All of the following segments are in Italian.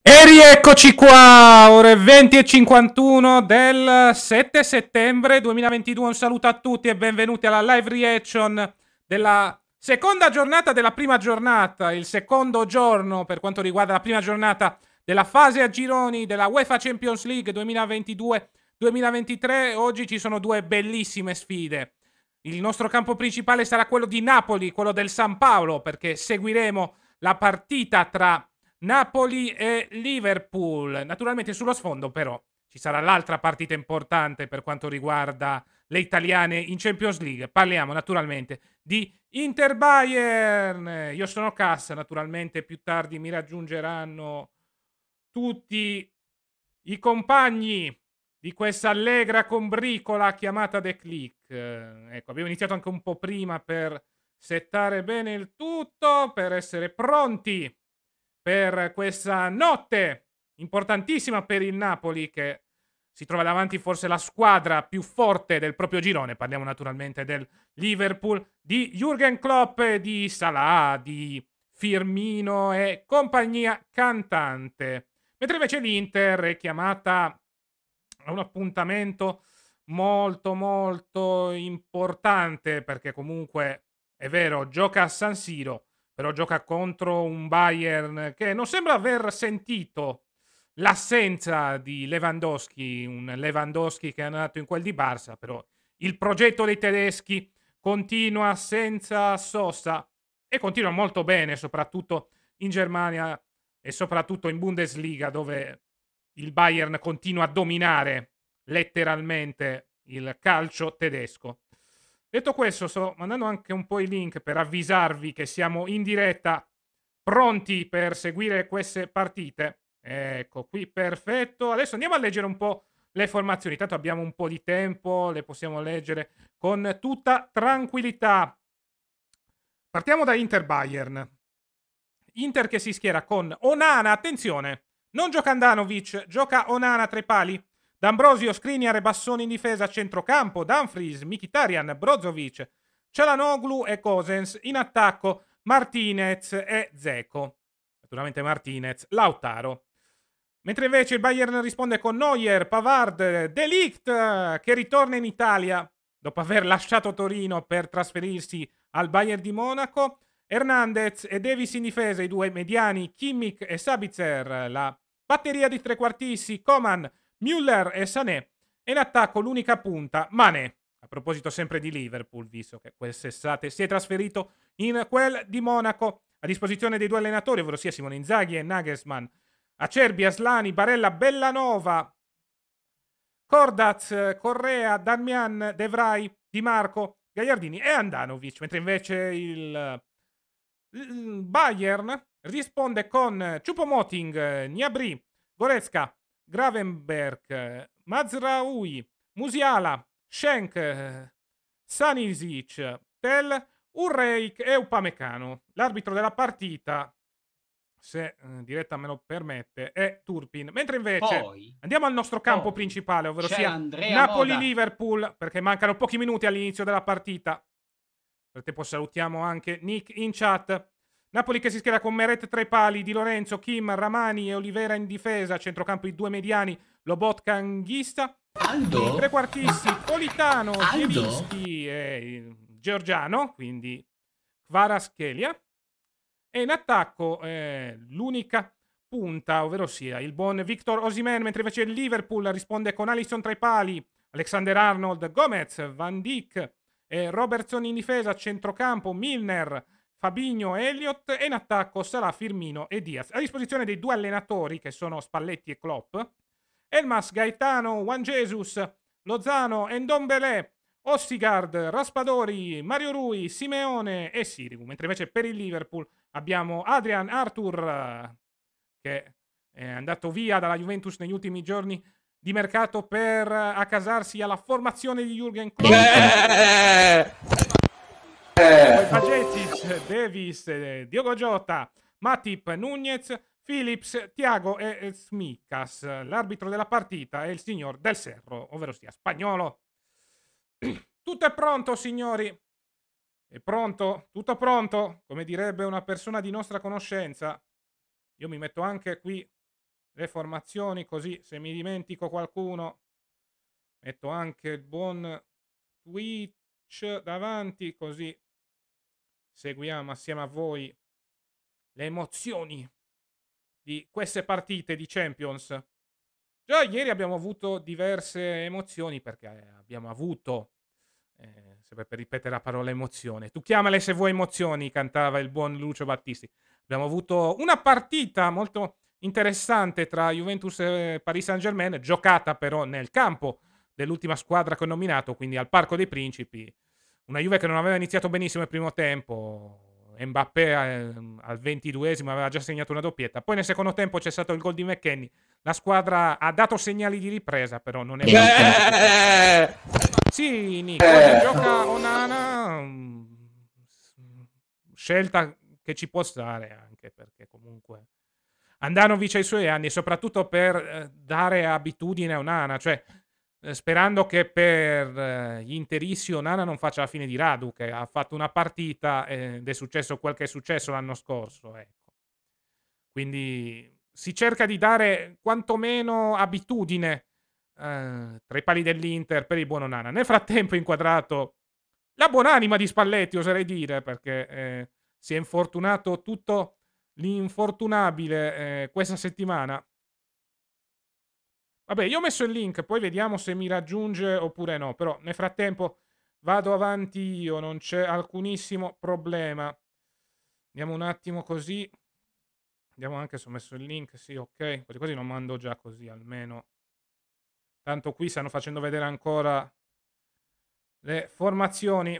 E rieccoci qua, ore 20:51 del 7 settembre 2022. Un saluto a tutti e benvenuti alla live reaction della seconda giornata della prima giornata, il secondo giorno per quanto riguarda la prima giornata della fase a gironi della UEFA Champions League 2022-2023. Oggi ci sono due bellissime sfide. Il nostro campo principale sarà quello di Napoli, quello del San Paolo, perché seguiremo la partita tra Napoli e Liverpool. Naturalmente sullo sfondo però ci sarà l'altra partita importante per quanto riguarda le italiane in Champions League. Parliamo naturalmente di Inter-Bayern. Io sono Cassa, naturalmente più tardi mi raggiungeranno tutti i compagni di questa allegra combricola chiamata The Click. Ecco, abbiamo iniziato anche un po' prima per settare bene il tutto, per essere pronti per questa notte importantissima per il Napoli, che si trova davanti forse la squadra più forte del proprio girone. Parliamo naturalmente del Liverpool di Jürgen Klopp, di Salah, di Firmino e compagnia cantante. Mentre invece l'Inter è chiamata a un appuntamento molto importante, perché comunque è vero, gioca a San Siro, però gioca contro un Bayern che non sembra aver sentito l'assenza di Lewandowski, un Lewandowski che è nato in quel di Barça, però il progetto dei tedeschi continua senza sosta e continua molto bene, soprattutto in Germania e soprattutto in Bundesliga, dove il Bayern continua a dominare letteralmente il calcio tedesco. Detto questo, sto mandando anche un po' i link per avvisarvi che siamo in diretta, pronti per seguire queste partite. Ecco qui, perfetto. Adesso andiamo a leggere un po' le formazioni. Tanto abbiamo un po' di tempo, le possiamo leggere con tutta tranquillità. Partiamo da Inter-Bayern. Inter che si schiera con Onana, attenzione, non gioca Andanovic, gioca Onana tra i pali. D'Ambrosio, Skriniar e Bassoni in difesa, centrocampo, Dumfries, Mkhitaryan, Brozovic, Çalhanoğlu e Gosens. In attacco Martinez e Dzeko. Naturalmente Martinez, Lautaro. Mentre invece il Bayern risponde con Neuer, Pavard, De Ligt, che ritorna in Italia dopo aver lasciato Torino per trasferirsi al Bayern di Monaco. Hernandez e Davis in difesa, i due mediani Kimmich e Sabitzer, la batteria di trequartisti Coman, Müller e Sané, e in attacco l'unica punta Mané. A proposito sempre di Liverpool, visto che quest'estate si è trasferito in quel di Monaco, a disposizione dei due allenatori, ovvero sia Simone Inzaghi e Nagelsmann. Acerbi, Aslani, Barella, Bellanova, Cordaz, Correa, Darmian, De Vrij, Di Marco, Gagliardini e Andanovic, mentre invece il Bayern risponde con Choupo-Moting, Gnabry, Goretzka, Gravenberch, Mazraoui, Musiala, Schenk, Stanisic, Tel, Urreik e Upamecano. L'arbitro della partita, se diretta me lo permette, è Turpin. Mentre invece andiamo al nostro campo principale, ovvero sia Napoli-Liverpool, perché mancano pochi minuti all'inizio della partita. Nel tempo salutiamo anche Nick in chat. Napoli che si schiera con Meret tra i pali, Di Lorenzo, Kim, Ramani e Olivera in difesa, centrocampo i due mediani, Lobotka, Anghista. I trequartisti Politano, Zielinski e Giorgiano, quindi Kvaratskhelia. E in attacco l'unica punta, ovvero sia il buon Victor Osimhen, mentre invece il Liverpool risponde con Alisson tra i pali, Alexander-Arnold, Gomez, Van Dijk e Robertson in difesa, centrocampo Milner, Fabinho, Elliott, e in attacco Salah, Firmino e Diaz. A disposizione dei due allenatori che sono Spalletti e Klopp, Elmas, Gaetano, Juan Jesus, Lozano, Ndombele, Ossigard, Raspadori, Mario Rui, Simeone e Sirigu. Mentre invece per il Liverpool abbiamo Adrian Arthur, che è andato via dalla Juventus negli ultimi giorni di mercato per accasarsi alla formazione di Jürgen Klopp. Poi Bajetic, Davis, Diogo Jota, Matip, Nunez, Phillips, Thiago e Smikas. L'arbitro della partita è il signor Del Serro, ovvero sia spagnolo. Tutto è pronto, signori. È pronto? Tutto pronto? Come direbbe una persona di nostra conoscenza. Io mi metto anche qui le formazioni, così se mi dimentico qualcuno metto anche il buon Twitch davanti, così seguiamo assieme a voi le emozioni di queste partite di Champions. Già ieri abbiamo avuto diverse emozioni perché abbiamo avuto, sempre per ripetere la parola emozione, tu chiamale se vuoi emozioni, cantava il buon Lucio Battisti. Abbiamo avuto una partita molto interessante tra Juventus e Paris Saint-Germain, giocata però nel campo dell'ultima squadra che ho nominato, quindi al Parco dei Principi. Una Juve che non aveva iniziato benissimo il primo tempo. Mbappé al 22esimo aveva già segnato una doppietta. Poi nel secondo tempo c'è stato il gol di McKennie. La squadra ha dato segnali di ripresa, però non è sì, Nick, oggi gioca Onana. Scelta che ci può stare anche perché comunque Andanovic ai suoi anni, soprattutto per dare abitudine a Onana, cioè sperando che per gli interissi Onana non faccia la fine di Radu, che ha fatto una partita ed è successo quel che è successo l'anno scorso, ecco. Quindi si cerca di dare quantomeno abitudine tra i pali dell'Inter per il buon Onana. Nel frattempo inquadrato la buonanima di Spalletti, oserei dire, perché si è infortunato tutto l'infortunabile questa settimana. Vabbè, io ho messo il link, poi vediamo se mi raggiunge oppure no. Però nel frattempo vado avanti io, non c'è alcunissimo problema. Andiamo un attimo così. Vediamo anche se ho messo il link. Sì, ok. Quasi quasi lo mando già così almeno. Tanto qui stanno facendo vedere ancora le formazioni.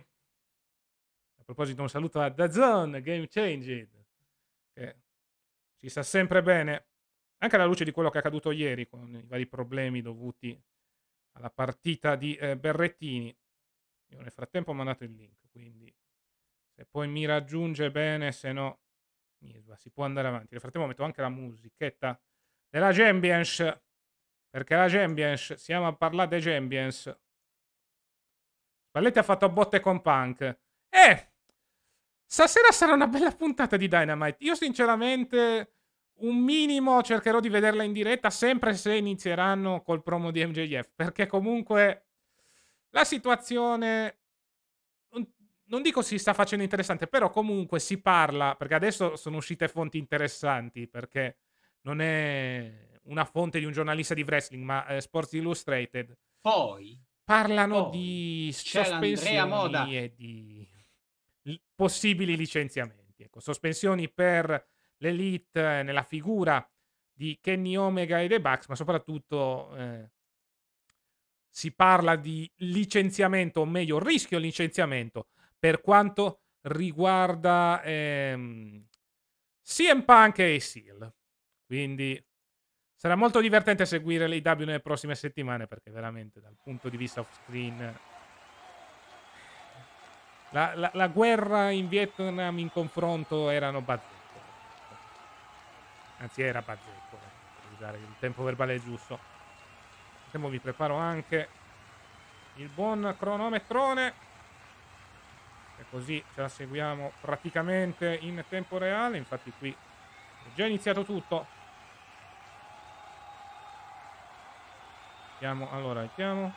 A proposito, un saluto a DAZN, Game Changed, che ci sta sempre bene. Anche alla luce di quello che è accaduto ieri, con i vari problemi dovuti alla partita di Berrettini. Io nel frattempo ho mandato il link, quindi se poi mi raggiunge bene, se no si può andare avanti. Nel frattempo metto anche la musichetta della Champions, perché la Champions, siamo a parlare dei Champions. Spalletti ha fatto botte con Punk. Stasera sarà una bella puntata di Dynamite. Io sinceramente un minimo cercherò di vederla in diretta, sempre se inizieranno col promo di MJF, perché comunque la situazione non dico si sta facendo interessante, però comunque si parla, perché adesso sono uscite fonti interessanti, perché non è una fonte di un giornalista di wrestling, ma Sports Illustrated. Poi Parlano di c'è l'Andrea Moda sospensioni e di possibili licenziamenti. Ecco, sospensioni per l'Elite nella figura di Kenny Omega e The Bucks, ma soprattutto si parla di licenziamento, o meglio, rischio licenziamento per quanto riguarda CM Punk e Seal. Quindi sarà molto divertente seguire l'AEW nelle prossime settimane, perché veramente dal punto di vista off-screen la guerra in Vietnam in confronto erano bazzecole. Anzi, era bazzecole, per usare il tempo verbale giusto. Tempo vi preparo anche il buon cronometrone, e così ce la seguiamo praticamente in tempo reale. Infatti qui è già iniziato tutto. Allora, vediamo.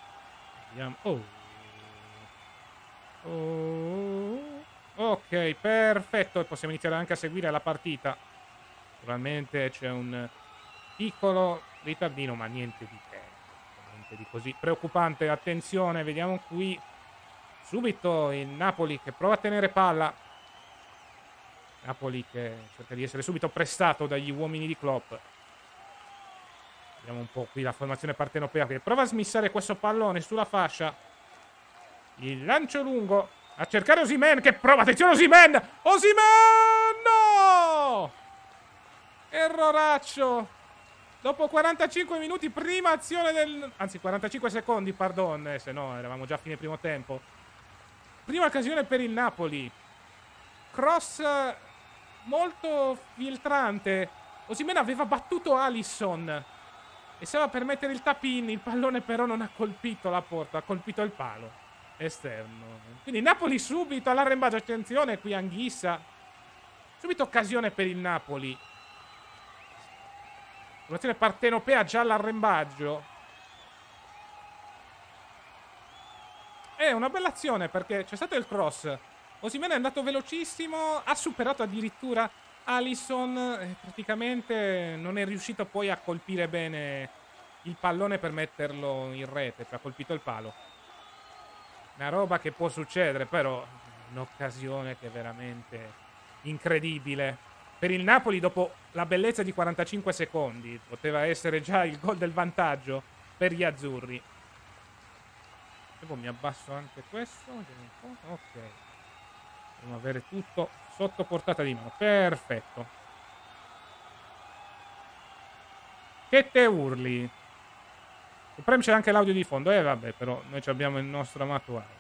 Ok, perfetto. E possiamo iniziare anche a seguire la partita. Naturalmente c'è un piccolo ritardino, ma niente di che, niente di così preoccupante. Attenzione, vediamo qui subito il Napoli che prova a tenere palla. Napoli che cerca di essere subito prestato dagli uomini di Klopp. Vediamo un po' qui la formazione partenopea che prova a smissare questo pallone sulla fascia. Il lancio lungo a cercare Osimhen che prova. Attenzione, Osimhen! No! Erroraccio. Dopo 45 minuti, prima azione del... Anzi, 45 secondi, pardon, se no eravamo già a fine primo tempo. Prima occasione per il Napoli. Cross molto filtrante. Osimhen aveva battuto Alisson e stava per mettere il tap-in. Il pallone però non ha colpito la porta, ha colpito il palo esterno. Quindi Napoli subito all'arrembaggio. Attenzione qui Anghissa. Subito occasione per il Napoli. Formazione partenopea gialla arrembaggio. È una bella azione perché c'è stato il cross. Osimhen è andato velocissimo, ha superato addirittura Alisson e praticamente non è riuscito poi a colpire bene il pallone per metterlo in rete, cioè ha colpito il palo. Una roba che può succedere, però un'occasione che è veramente incredibile. Per il Napoli dopo la bellezza di 45 secondi poteva essere già il gol del vantaggio per gli azzurri. E poi mi abbasso anche questo. Ok. Dobbiamo avere tutto sotto portata di mano. Perfetto. Che te urli? Sul Prem c'è anche l'audio di fondo. Vabbè, però noi abbiamo il nostro amato audio.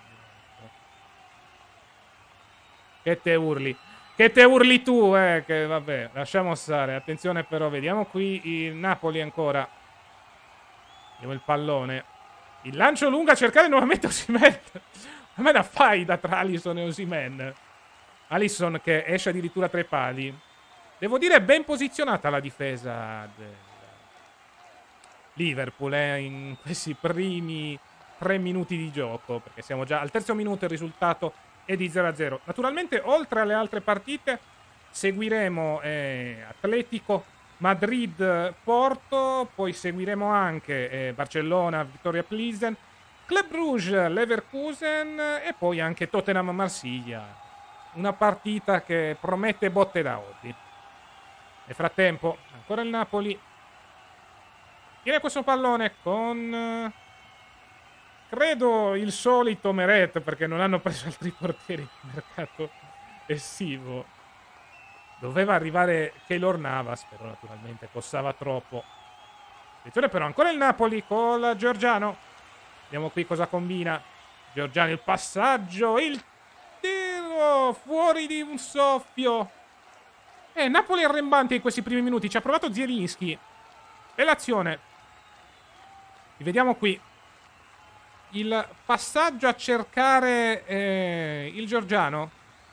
Che te urli? Che te urli tu, che vabbè, lasciamo stare. Attenzione però, vediamo qui il Napoli ancora. Vediamo il pallone. Il lancio lungo a cercare nuovamente Osimhen. A me da faida tra Alisson e Osimhen. Alisson che esce addirittura tra i pali. Devo dire ben posizionata la difesa del Liverpool in questi primi 3 minuti di gioco, perché siamo già al terzo minuto e il risultato è di 0-0. Naturalmente oltre alle altre partite seguiremo Atletico Madrid Porto, poi seguiremo anche Barcellona Victoria Plizen, Club Brugge Leverkusen e poi anche Tottenham Marsiglia. Una partita che promette botte da oggi. Nel frattempo ancora il Napoli tiene questo pallone con credo il solito Meret, perché non hanno preso altri portieri nel mercato estivo. Doveva arrivare Keylor Navas, però naturalmente costava troppo. Attenzione però ancora il Napoli con Giorgiano. Vediamo qui cosa combina Giorgiano, il passaggio, il tiro fuori di un soffio. Napoli arrembante in questi primi minuti. Ci ha provato Zielinski. E l'azione. Vediamo qui il passaggio a cercare il Giorgiano.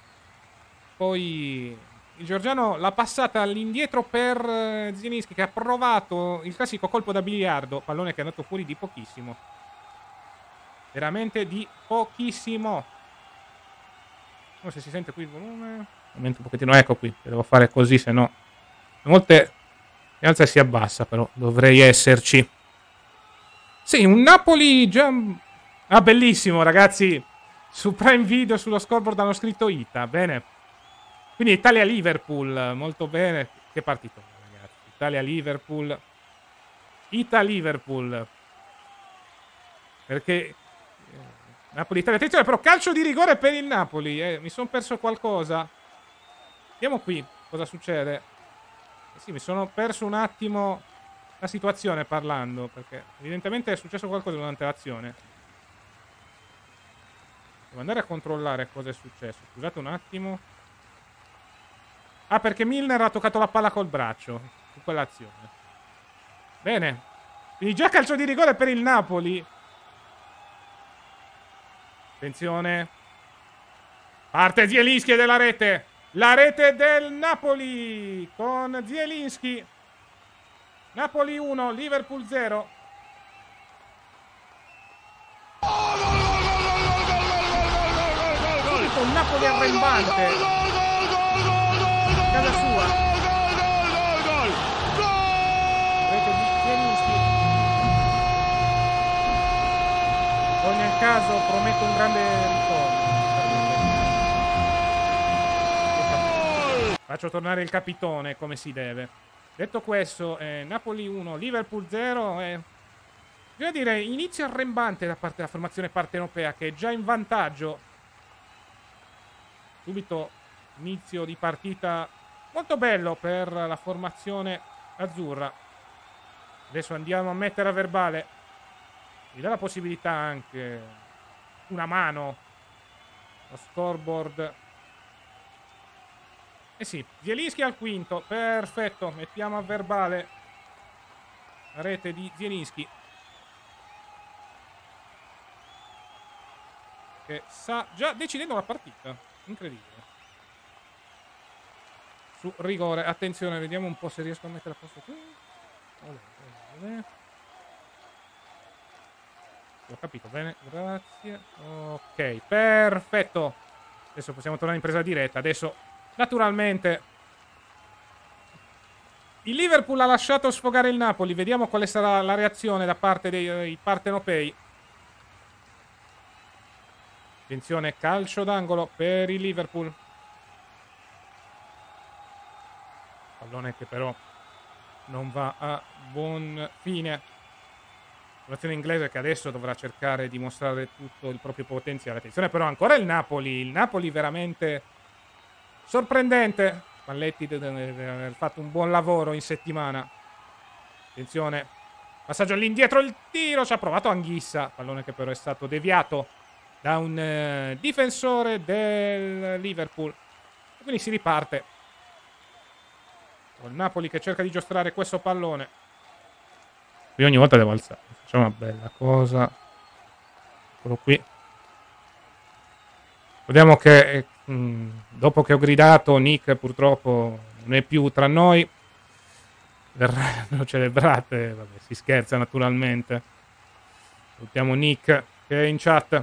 Poi il Giorgiano l'ha passata all'indietro per Zielinski, che ha provato il classico colpo da biliardo. Pallone che è andato fuori di pochissimo. Veramente di pochissimo. Non so se si sente qui il volume. Un momento un pochettino. Ecco qui. Devo fare così, se no a volte si alza e si abbassa, però dovrei esserci. Sì, un Napoli già... Ah, bellissimo, ragazzi. Su Prime Video, sullo scoreboard hanno scritto Ita. Bene. Quindi Italia-Liverpool. Molto bene. Che partito, ragazzi. Italia-Liverpool. Ita-Liverpool. Perché... Napoli-Italia. Attenzione, però calcio di rigore per il Napoli. Mi sono perso qualcosa. Vediamo qui cosa succede. Sì, mi sono perso un attimo la situazione parlando, perché evidentemente è successo qualcosa durante l'azione. Devo andare a controllare cosa è successo. Scusate un attimo. Ah, perché Milner ha toccato la palla col braccio su quell'azione. Bene. Quindi già calcio di rigore per il Napoli. Attenzione. Parte Zielinski della rete. La rete del Napoli con Zielinski. Napoli 1, Liverpool 0. Subito un Napoli arrembante. Casa sua. Rete di Zielinski. In ogni caso promette un grande ritorno. Faccio tornare il capitone come si deve. Detto questo, Napoli 1, Liverpool 0. Bisogna dire, inizio arrembante da parte della formazione partenopea, che è già in vantaggio. Subito inizio di partita molto bello per la formazione azzurra. Adesso andiamo a mettere a verbale. Mi dà la possibilità anche una mano. Lo scoreboard. Sì, Zielinski al quinto. Perfetto, mettiamo a verbale la rete di Zielinski, che sta già decidendo la partita. Incredibile. Su rigore, attenzione, vediamo un po' se riesco a mettere a posto qui. Ho capito, bene, grazie. Ok, perfetto. Adesso possiamo tornare in presa diretta. Adesso, naturalmente, il Liverpool ha lasciato sfogare il Napoli. Vediamo quale sarà la reazione da parte dei partenopei. Attenzione, calcio d'angolo per il Liverpool. Pallone che però non va a buon fine. La formazione inglese che adesso dovrà cercare di mostrare tutto il proprio potenziale. Attenzione però ancora il Napoli veramente sorprendente. Spalletti deve aver fatto un buon lavoro in settimana. Attenzione, passaggio all'indietro, il tiro, ci ha provato Anguissa. Pallone che però è stato deviato da un difensore del Liverpool. E quindi si riparte. Con il Napoli che cerca di giostrare questo pallone. Io ogni volta devo alzare. Facciamo una bella cosa. Eccolo qui. Vediamo che dopo che ho gridato, Nick purtroppo non è più tra noi. Verranno celebrate. Vabbè, si scherza naturalmente. Salutiamo Nick che è in chat.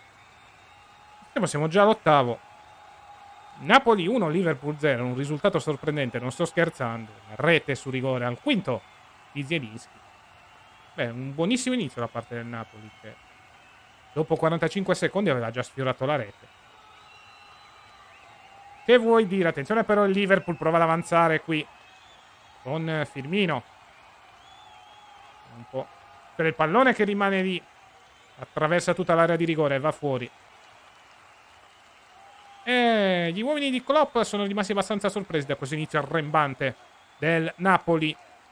Siamo già all'ottavo. Napoli 1, Liverpool 0. Un risultato sorprendente, non sto scherzando. Rete su rigore al quinto di Zielinski. Beh, un buonissimo inizio da parte del Napoli che dopo 45 secondi aveva già sfiorato la rete. Che vuoi dire? Attenzione però il Liverpool prova ad avanzare qui con Firmino. Un po' per il pallone che rimane lì. Attraversa tutta l'area di rigore e va fuori. E gli uomini di Klopp sono rimasti abbastanza sorpresi da questo inizio arrembante del Napoli.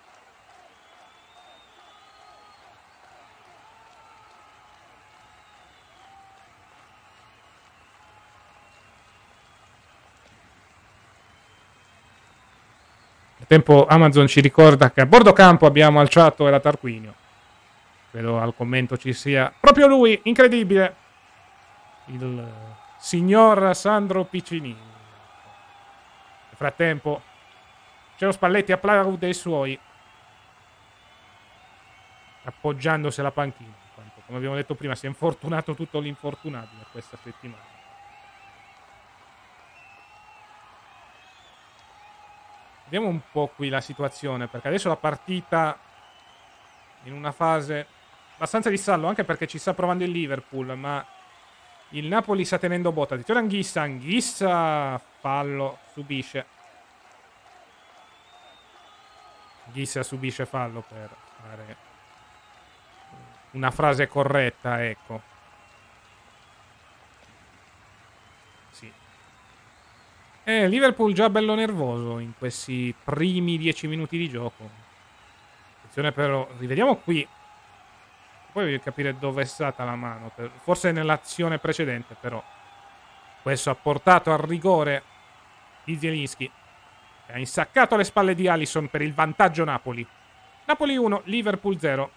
Nel tempo Amazon ci ricorda che a bordo campo abbiamo alciato era Tarquinio. Credo al commento ci sia proprio lui, incredibile, il signor Sandro Piccini. Nel frattempo c'è lo Spalletti, applaude i suoi appoggiandosi alla panchina. Come abbiamo detto prima, si è infortunato tutto l'infortunabile questa settimana. Vediamo un po' qui la situazione, perché adesso la partita in una fase abbastanza di stallo, anche perché ci sta provando il Liverpool, ma il Napoli sta tenendo botta. Addirittura Anguissa, fallo, subisce. Anguissa subisce fallo per fare una frase corretta, ecco. Sì. Liverpool già bello nervoso in questi primi 10 minuti di gioco. Attenzione però, rivediamo qui. Poi voglio capire dove è stata la mano. Forse nell'azione precedente, però. Questo ha portato al rigore di Zielinski. Che ha insaccato le spalle di Alisson per il vantaggio Napoli. Napoli 1, Liverpool 0.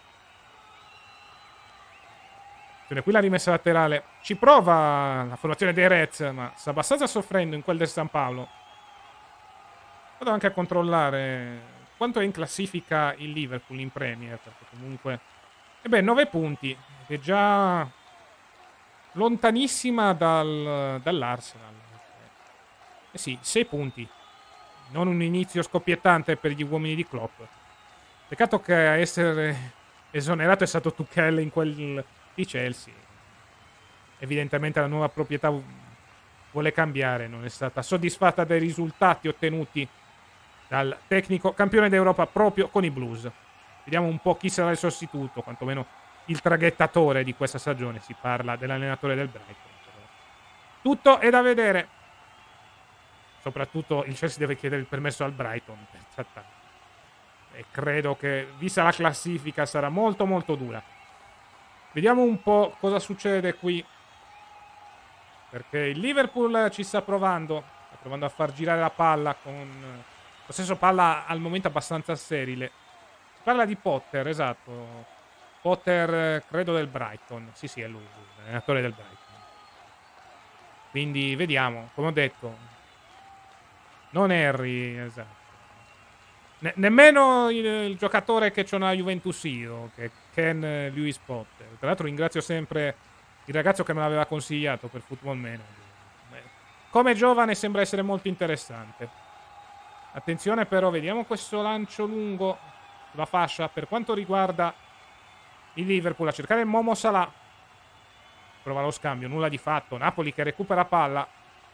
Qui la rimessa laterale. Ci prova la formazione dei Reds, ma sta abbastanza soffrendo in quel del San Paolo. Vado anche a controllare quanto è in classifica il Liverpool in Premier, perché comunque... 9 punti, che è già lontanissima dall'Arsenal. Sì, 6 punti. Non un inizio scoppiettante per gli uomini di Klopp. Peccato che a essere esonerato è stato Tuchel in quel di Chelsea. Evidentemente la nuova proprietà vuole cambiare, non è stata soddisfatta dai risultati ottenuti dal tecnico campione d'Europa proprio con i Blues. Vediamo un po' chi sarà il sostituto, quantomeno il traghettatore di questa stagione. Si parla dell'allenatore del Brighton. Tutto è da vedere. Soprattutto il Chelsea deve chiedere il permesso al Brighton per trattare. E credo che, vista la classifica, sarà molto molto dura. Vediamo un po' cosa succede qui. Perché il Liverpool ci sta provando. Sta provando a far girare la palla con... Lo stesso palla al momento abbastanza sterile. Si parla di Potter, esatto. Potter, credo del Brighton. Sì, è lui, l'allenatore del Brighton. Quindi vediamo, come ho detto. Non Harry, esatto. nemmeno il giocatore che c'è una Juventus Hero, che è Ken Lewis Potter. Tra l'altro ringrazio sempre il ragazzo che me l'aveva consigliato per Football Manager. Come giovane sembra essere molto interessante. Attenzione però, vediamo questo lancio lungo sulla fascia per quanto riguarda il Liverpool a cercare il Momo Salah. Prova lo scambio, nulla di fatto. Napoli che recupera palla.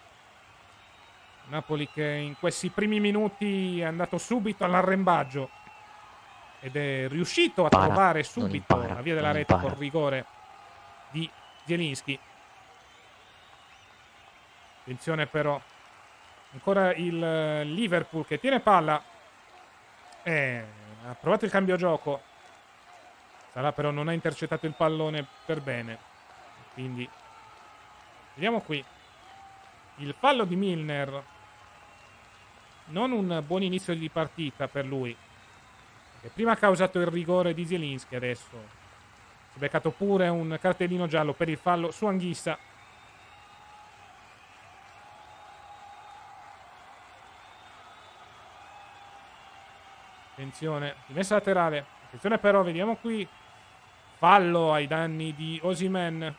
Napoli che in questi primi minuti è andato subito all'arrembaggio ed è riuscito a trovare subito la via della rete col rigore di Zielinski. Attenzione però, ancora il Liverpool che tiene palla, ha provato il cambio gioco. Salah però non ha intercettato il pallone per bene, quindi vediamo qui il fallo di Milner. Non un buon inizio di partita per lui, perché prima ha causato il rigore di Zielinski, adesso si è beccato pure un cartellino giallo per il fallo su Anghissa. Attenzione, rimessa laterale. Attenzione però, vediamo qui. Fallo ai danni di Osimhen. Nel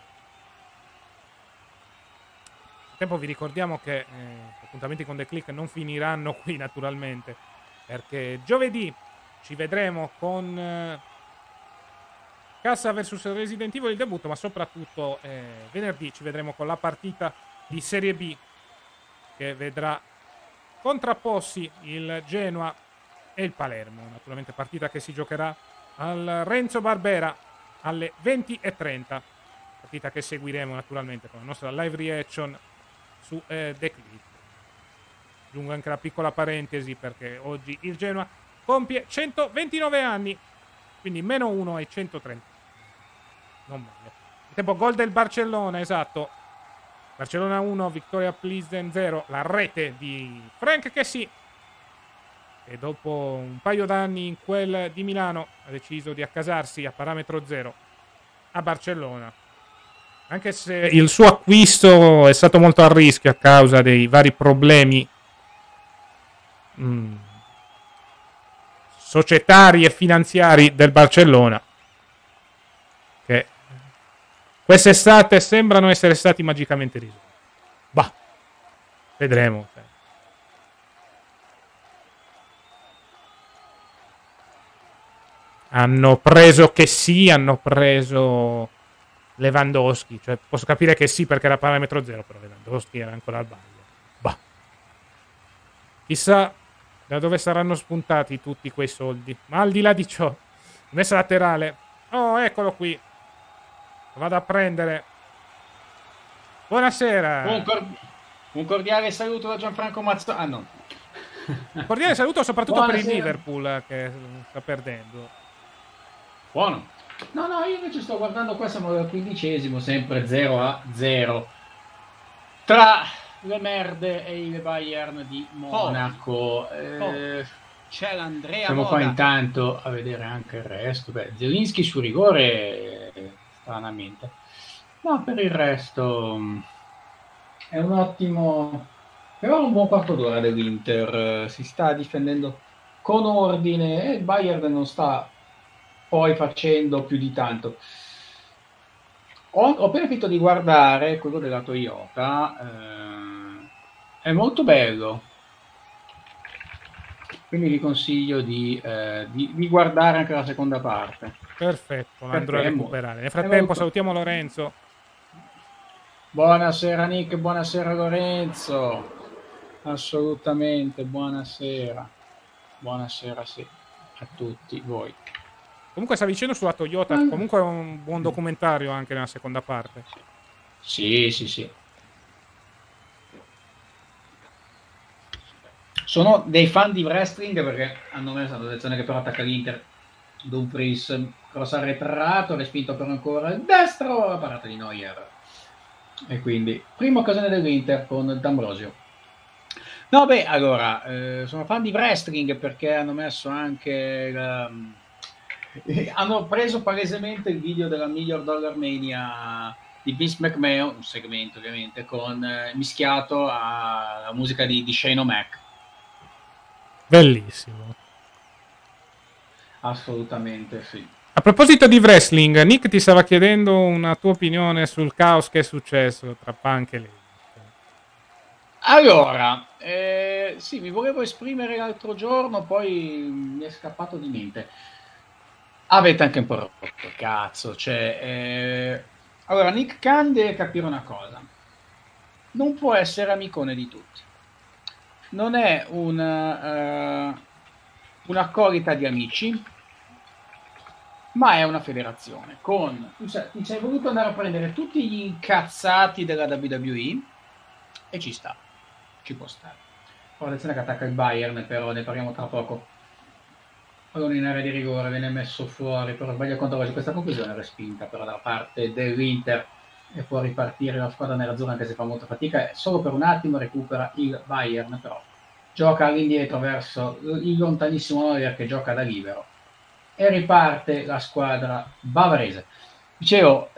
tempo vi ricordiamo che gli appuntamenti con The Click non finiranno qui naturalmente, perché giovedì ci vedremo con Cassa vs Resident Evil il debutto, ma soprattutto venerdì ci vedremo con la partita di Serie B che vedrà contrapposti il Genoa e il Palermo. Naturalmente partita che si giocherà al Renzo Barbera alle 20:30. Partita che seguiremo naturalmente con la nostra live reaction su The Click. Aggiungo anche la piccola parentesi perché oggi il Genoa compie 129 anni, quindi -1 ai 130. Non meglio. Il tempo gol del Barcellona, esatto. Barcellona 1, Victoria Pilsen 0. La rete di Frank Kessie, e dopo un paio d'anni in quel di Milano ha deciso di accasarsi a parametro zero a Barcellona, anche se il suo acquisto è stato molto a rischio a causa dei vari problemi societari e finanziari del Barcellona, che quest'estate sembrano essere stati magicamente risolti. Bah, vedremo. Hanno preso che sì, hanno preso Lewandowski. Cioè, posso capire che sì perché era parametro zero, però Lewandowski era ancora al Bayern. Bah. Chissà da dove saranno spuntati tutti quei soldi. Ma al di là di ciò, messa laterale. Oh, eccolo qui. Lo vado a prendere. Buonasera. Un cordiale saluto da Gianfranco Mazzoni. Ah, no. Un cordiale saluto soprattutto per il Liverpool che sta perdendo. Buono. No, io invece sto guardando qua, siamo al 15esimo, sempre 0-0 tra le merde e il Bayern di Monaco. C'è l'Andrea Siamo Moda. qua intanto a vedere anche il resto. Beh, Zielinski su rigore, stranamente. No, per il resto è un ottimo... Però un buon quarto d'ora dell'Inter. Si sta difendendo con ordine e il Bayern non sta poi facendo più di tanto. Ho appena finito di guardare quello della Toyota, è molto bello, quindi vi consiglio di guardare anche la seconda parte. Perfetto, andrò a recuperare. Nel frattempo salutiamo Lorenzo. Buonasera Nick, buonasera Lorenzo, assolutamente buonasera sì, a tutti voi. Comunque sta dicendo sulla Toyota, comunque è un buon documentario anche nella seconda parte. Sì. Sono dei fan di wrestling perché hanno messo la posizione che però attacca l'Inter. Dumfries, cross arretrato, respinto per ancora il destro, la parata di Neuer. E quindi, prima occasione dell'Inter con D'Ambrosio. No, beh, allora, sono fan di wrestling perché hanno messo anche... hanno preso palesemente il video della Million Dollar Mania di Vince McMahon, un segmento ovviamente, con mischiato alla musica di Shane O'Mac. Bellissimo. Assolutamente sì. A proposito di wrestling, Nick ti stava chiedendo una tua opinione sul caos che è successo tra Punk e lei. Allora, sì, mi volevo esprimere l'altro giorno, poi mi è scappato di mente. Avete anche un po' rotto il cazzo, cioè... Allora, Nick Khan deve capire una cosa. Non può essere amicone di tutti. Non è un'accolita di amici, ma è una federazione. Ti sei voluto andare a prendere tutti gli incazzati della WWE e ci sta. Ci può stare. Attenzione che attacca il Bayern, però ne parliamo tra poco. Pallone in area di rigore, viene messo fuori, però sbaglia contro oggi. Questa conclusione è respinta però da parte dell'Inter e può ripartire la squadra nerazzurra anche se fa molta fatica. Solo per un attimo recupera il Bayern, però gioca all'indietro verso il lontanissimo Neuer che gioca da libero e riparte la squadra bavarese. Dicevo,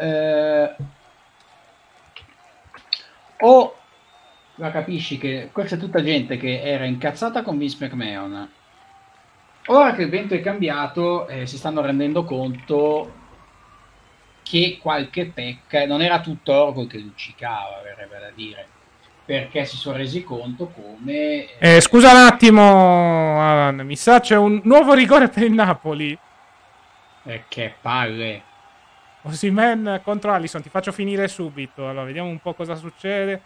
o la capisci che questa è tutta gente che era incazzata con Vince McMahon. Ora che il vento è cambiato, si stanno rendendo conto che qualche pecca non era tutto oro quel che luccicava, verrebbe da dire, perché si sono resi conto come... Scusa un attimo, Alan, mi sa c'è un nuovo rigore per il Napoli. Che palle. Osimhen contro Alisson, ti faccio finire subito. Allora, vediamo un po' cosa succede.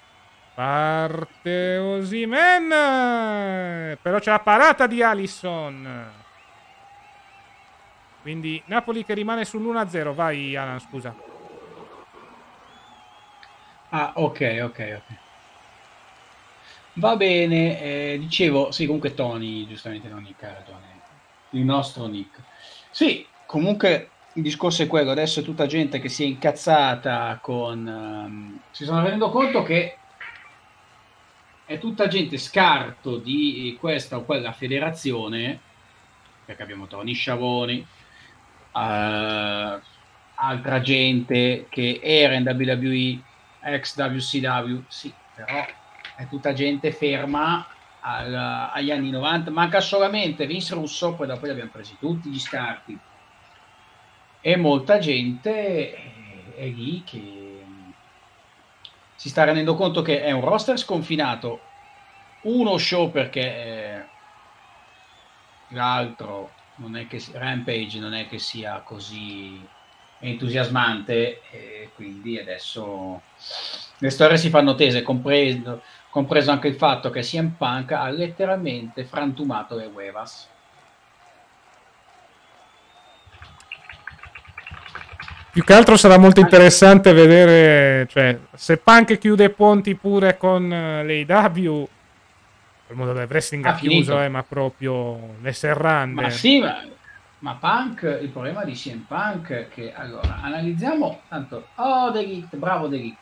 Parte Osimhen, però c'è la parata di Alisson. Quindi Napoli che rimane sull'1-0. Vai Alan, scusa. Ah, ok. Va bene, dicevo, sì, comunque Tony, giustamente non Nick, ha ragione. Il nostro Nick. Sì, comunque il discorso è quello, adesso è tutta gente che si è incazzata con... si sono rendendo conto che è tutta gente scarto di questa o quella federazione, perché abbiamo Tony Sciavoni, altra gente che era in WWE, ex WCW, sì, però è tutta gente ferma agli anni 90, manca solamente Vince Russo, poi dopo li abbiamo presi tutti gli scarti e molta gente è lì che si sta rendendo conto che è un roster sconfinato, uno show perché l'altro non è che Rampage non è che sia così entusiasmante e quindi adesso le storie si fanno tese, compreso anche il fatto che CM Punk ha letteralmente frantumato le Huevas. Più che altro sarà molto interessante vedere, cioè, se Punk chiude ponti pure con l'AEW, il mondo del wrestling ha chiuso, ma proprio le serrande. Ma sì, ma Punk, il problema di CM Punk è che, allora, analizziamo, tanto, bravo The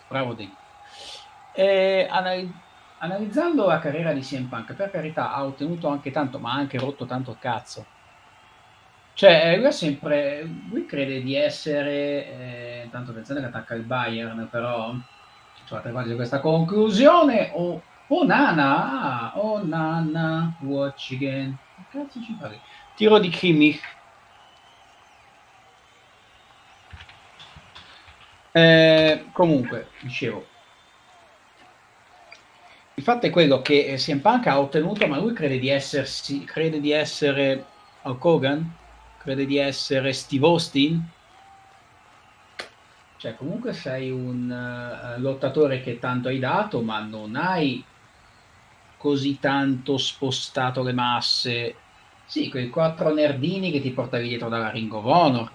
Geek. Analizzando la carriera di CM Punk, per carità, ha ottenuto anche tanto, ma ha anche rotto tanto il cazzo. Cioè, lui crede di essere, tanto attenzione che attacca il Bayern, però trovate quasi questa conclusione, Nana, watch again, che cazzo ci fai? Tiro di Kimmich. Comunque, dicevo, il fatto è quello che CM Punk ha ottenuto, ma lui crede di essere Hulk Hogan, crede di essere Steve Austin, cioè comunque sei un lottatore che tanto hai dato, ma non hai così tanto spostato le masse. Sì, quei 4 nerdini che ti portavi dietro dalla Ring of Honor.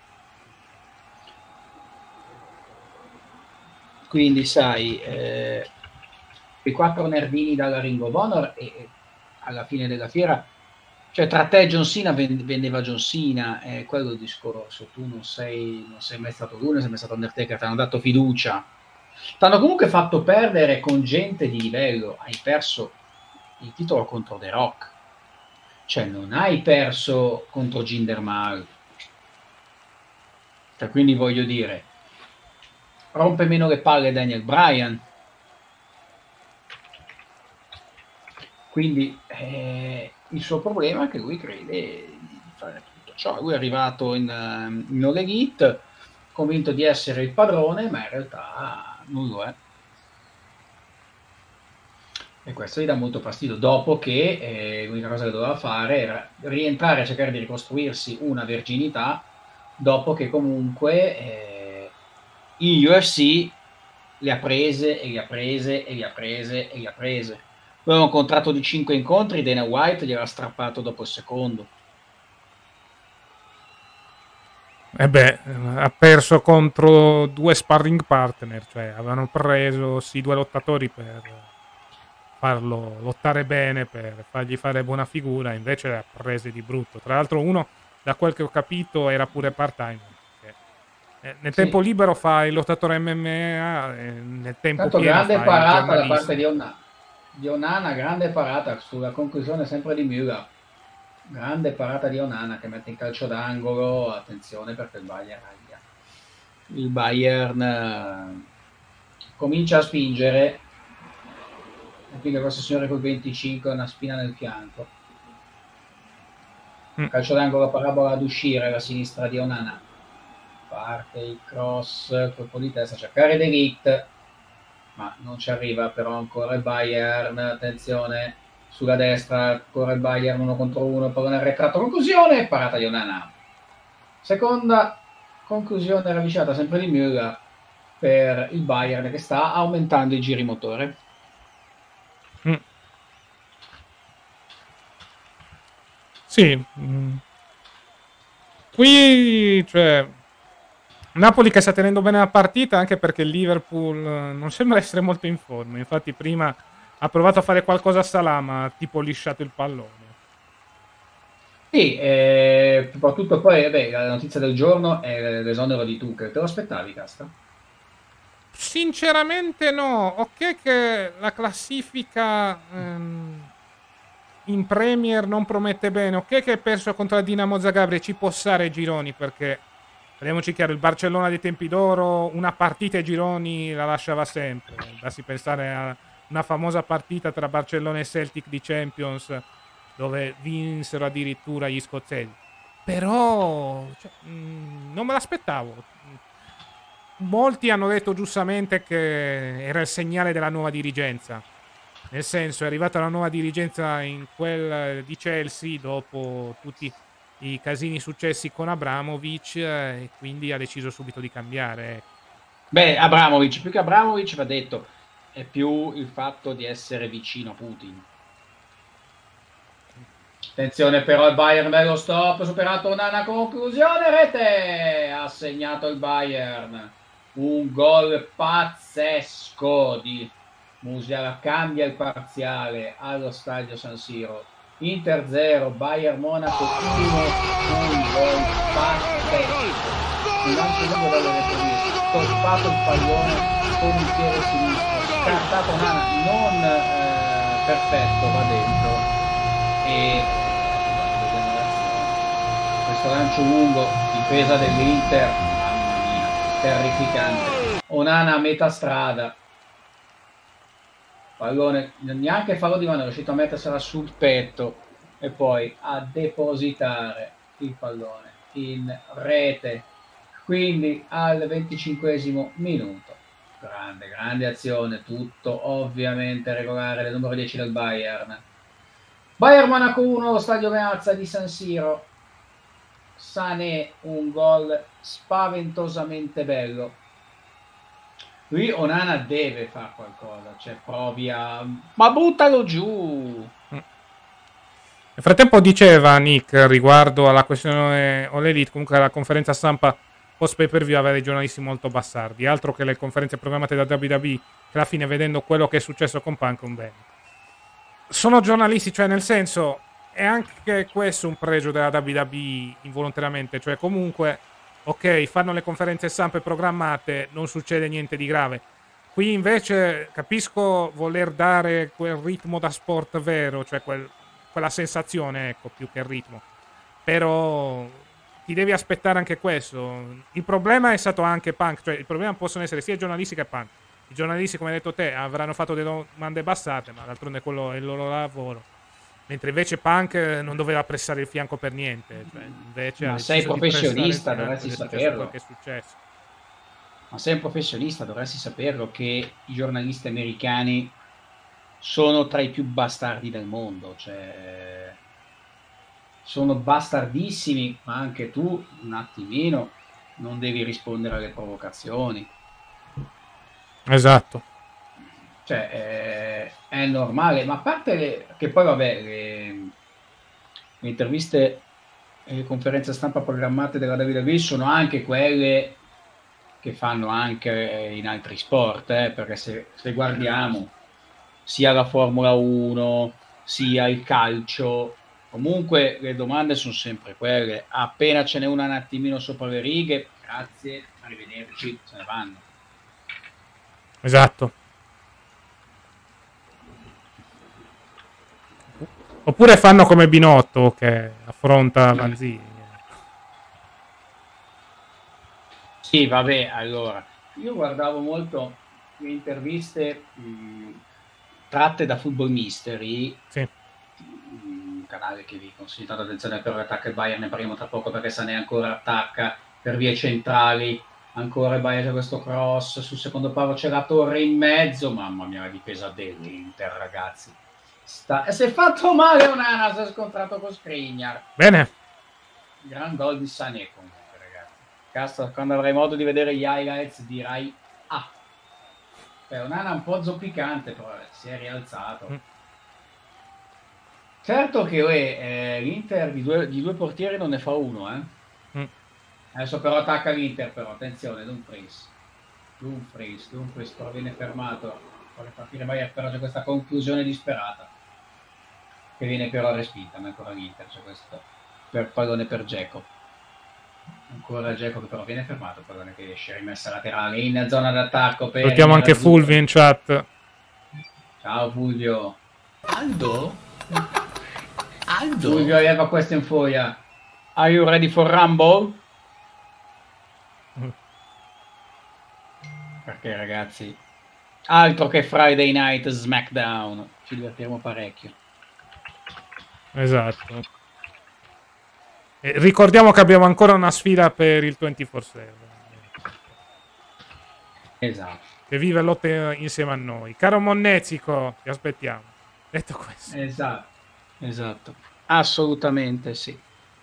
Quindi sai, quei 4 nerdini dalla Ring of Honor e alla fine della fiera, cioè tra te e John Cena vendeva John Cena, quello il discorso, tu non sei mai stato lui, non sei mai stato Undertaker, ti hanno dato fiducia, ti hanno comunque fatto perdere con gente di livello, hai perso il titolo contro The Rock, cioè non hai perso contro Jinder Mahal, cioè, quindi voglio dire, rompe meno le palle Daniel Bryan, quindi il suo problema è che lui crede di fare tutto ciò. Lui è arrivato in All Elite, convinto di essere il padrone, ma in realtà non lo è. E questo gli dà molto fastidio, dopo che l'unica cosa che doveva fare era rientrare a cercare di ricostruirsi una verginità, dopo che comunque in UFC le ha prese e le ha prese e le ha prese e le ha prese. Aveva un contratto di 5 incontri, Dana White gliel'ha strappato dopo il secondo. Ha perso contro 2 sparring partner, cioè avevano preso sì 2 lottatori per farlo lottare bene, per fargli fare buona figura, invece le ha prese di brutto. Tra l'altro uno, da quel che ho capito, era pure part-time. Nel tempo libero fa il lottatore MMA, nel tempo tanto pieno grande fa parata da parte di Onana, grande parata sulla conclusione sempre di Müller. Grande parata di Onana che mette in calcio d'angolo, attenzione perché il Bayern comincia a spingere, e quindi questo signore col 25 ha una spina nel fianco. Calcio d'angolo, parabola ad uscire, la sinistra di Onana, parte il cross, colpo di testa, cercare D'Elite, ma non ci arriva, però ancora il Bayern, attenzione, sulla destra, ancora il Bayern 1 contro 1, pallone arretrato, conclusione, parata di Onana. Seconda conclusione ravvicinata sempre di Müller per il Bayern, che sta aumentando i giri motore. Sì. Qui, cioè, Napoli che sta tenendo bene la partita, anche perché il Liverpool non sembra essere molto in forma. Infatti prima ha provato a fare qualcosa a Salah, ma ha tipo lisciato il pallone. Sì, soprattutto poi la notizia del giorno è l'esonero di Tuchel. Te lo aspettavi, Casta? Sinceramente no. Ok che la classifica in Premier non promette bene. Ok che è perso contro la Dinamo Zagabria, ci può stare ai gironi, perché parliamoci chiaro, il Barcellona dei tempi d'oro una partita ai gironi la lasciava sempre. Basti pensare a una famosa partita tra Barcellona e Celtic di Champions, dove vinsero addirittura gli scozzesi. Però non me l'aspettavo. Molti hanno detto giustamente che era il segnale della nuova dirigenza. Nel senso, è arrivata la nuova dirigenza in quel di Chelsea dopo tutti i casini successi con Abramovich, e quindi ha deciso subito di cambiare. Beh, Abramovich, più che Abramovich va detto, è più il fatto di essere vicino a Putin. Attenzione però il Bayern, bello stop, superato Onana, conclusione, rete, ha segnato il Bayern. Un gol pazzesco di Musiala, cambia il parziale allo stadio San Siro. Inter 0, Bayern Monaco 1, un gol pazzesco. Un lancio lungo dalle retrovisce, stoppato il pallone con il piede sinistro, scartato Onana, non perfetto, va dentro. E questo lancio lungo, difesa dell'Inter, mamma mia, terrificante. Onana a metà strada, pallone, neanche fallo di mano, è riuscito a mettersela sul petto e poi a depositare il pallone in rete, quindi al 25esimo minuto. Grande azione, tutto ovviamente regolare del numero 10 del Bayern. Bayern Monaco 1, lo stadio Meazza di San Siro. Sané, un gol spaventosamente bello. Qui Onana deve fare qualcosa, cioè provi a... ma buttalo giù! Nel frattempo diceva Nick riguardo alla questione All Elite, comunque la conferenza stampa post pay per view aveva dei giornalisti molto bastardi, altro che le conferenze programmate da WWE, che alla fine vedendo quello che è successo con Punk un bene. Sono giornalisti, cioè nel senso, è anche questo un pregio della WWE involontariamente, cioè comunque, ok, fanno le conferenze stampe programmate, non succede niente di grave. Qui invece capisco voler dare quel ritmo da sport vero, cioè quella sensazione, ecco, più che il ritmo. Però ti devi aspettare anche questo. Il problema è stato anche Punk, cioè il problema possono essere sia i giornalisti che Punk. I giornalisti, come hai detto te, avranno fatto delle domande bastate, ma d'altronde quello è il loro lavoro. Mentre invece Punk non doveva pressare il fianco per niente. Cioè, invece ma sei professionista, dovresti saperlo. Che è successo. Ma sei un professionista, dovresti saperlo che i giornalisti americani sono tra i più bastardi del mondo. Cioè, sono bastardissimi, ma anche tu un attimino non devi rispondere alle provocazioni. Esatto. Cioè, è normale, ma a parte che poi vabbè, le interviste e le conferenze stampa programmate della WWE sono anche quelle che fanno anche in altri sport, perché se guardiamo sia la Formula 1 sia il calcio, comunque le domande sono sempre quelle. Appena ce n'è una un attimino sopra le righe, grazie, arrivederci, se ne vanno. Esatto. Oppure fanno come Binotto che affronta Vanzini. Sì, vabbè, allora, io guardavo molto le interviste tratte da Football Mystery, sì. Un canale che vi consiglio tanto, attenzione per l'attacco il Bayern, ne parliamo tra poco perché Sané ancora attacca per vie centrali, ancora il Bayern c'è questo cross, sul secondo palo c'è la torre in mezzo, mamma mia la difesa dell'Inter, ragazzi. Si è fatto male Onana, si è scontrato con Skriniar. Bene. Gran gol di Sané comunque, ragazzi. Cazzo, quando avrai modo di vedere gli highlights dirai Onana un po' zoppicante, però si è rialzato. Certo che l'Inter di due portieri non ne fa uno, Adesso però attacca l'Inter, però attenzione, Dumfries però viene fermato, vuole partire Bayern, però c'è questa conclusione disperata che viene però respinta, ma ancora l'Inter, c'è questo pallone per Dzeko, ancora Dzeko che però viene fermato, pallone che esce, rimessa laterale in zona d'attacco per salutiamo anche Fulvio in chat. Ciao Fulvio. Aldo Fulvio, I have a question for you. Are you ready for Rumble? Perché ragazzi, altro che Friday Night SmackDown, ci divertiremo parecchio. Esatto. E ricordiamo che abbiamo ancora una sfida per il 24/7. Esatto. Che vive e lotta insieme a noi. Caro Monnezzico, ti aspettiamo. Detto questo. Esatto. Assolutamente sì.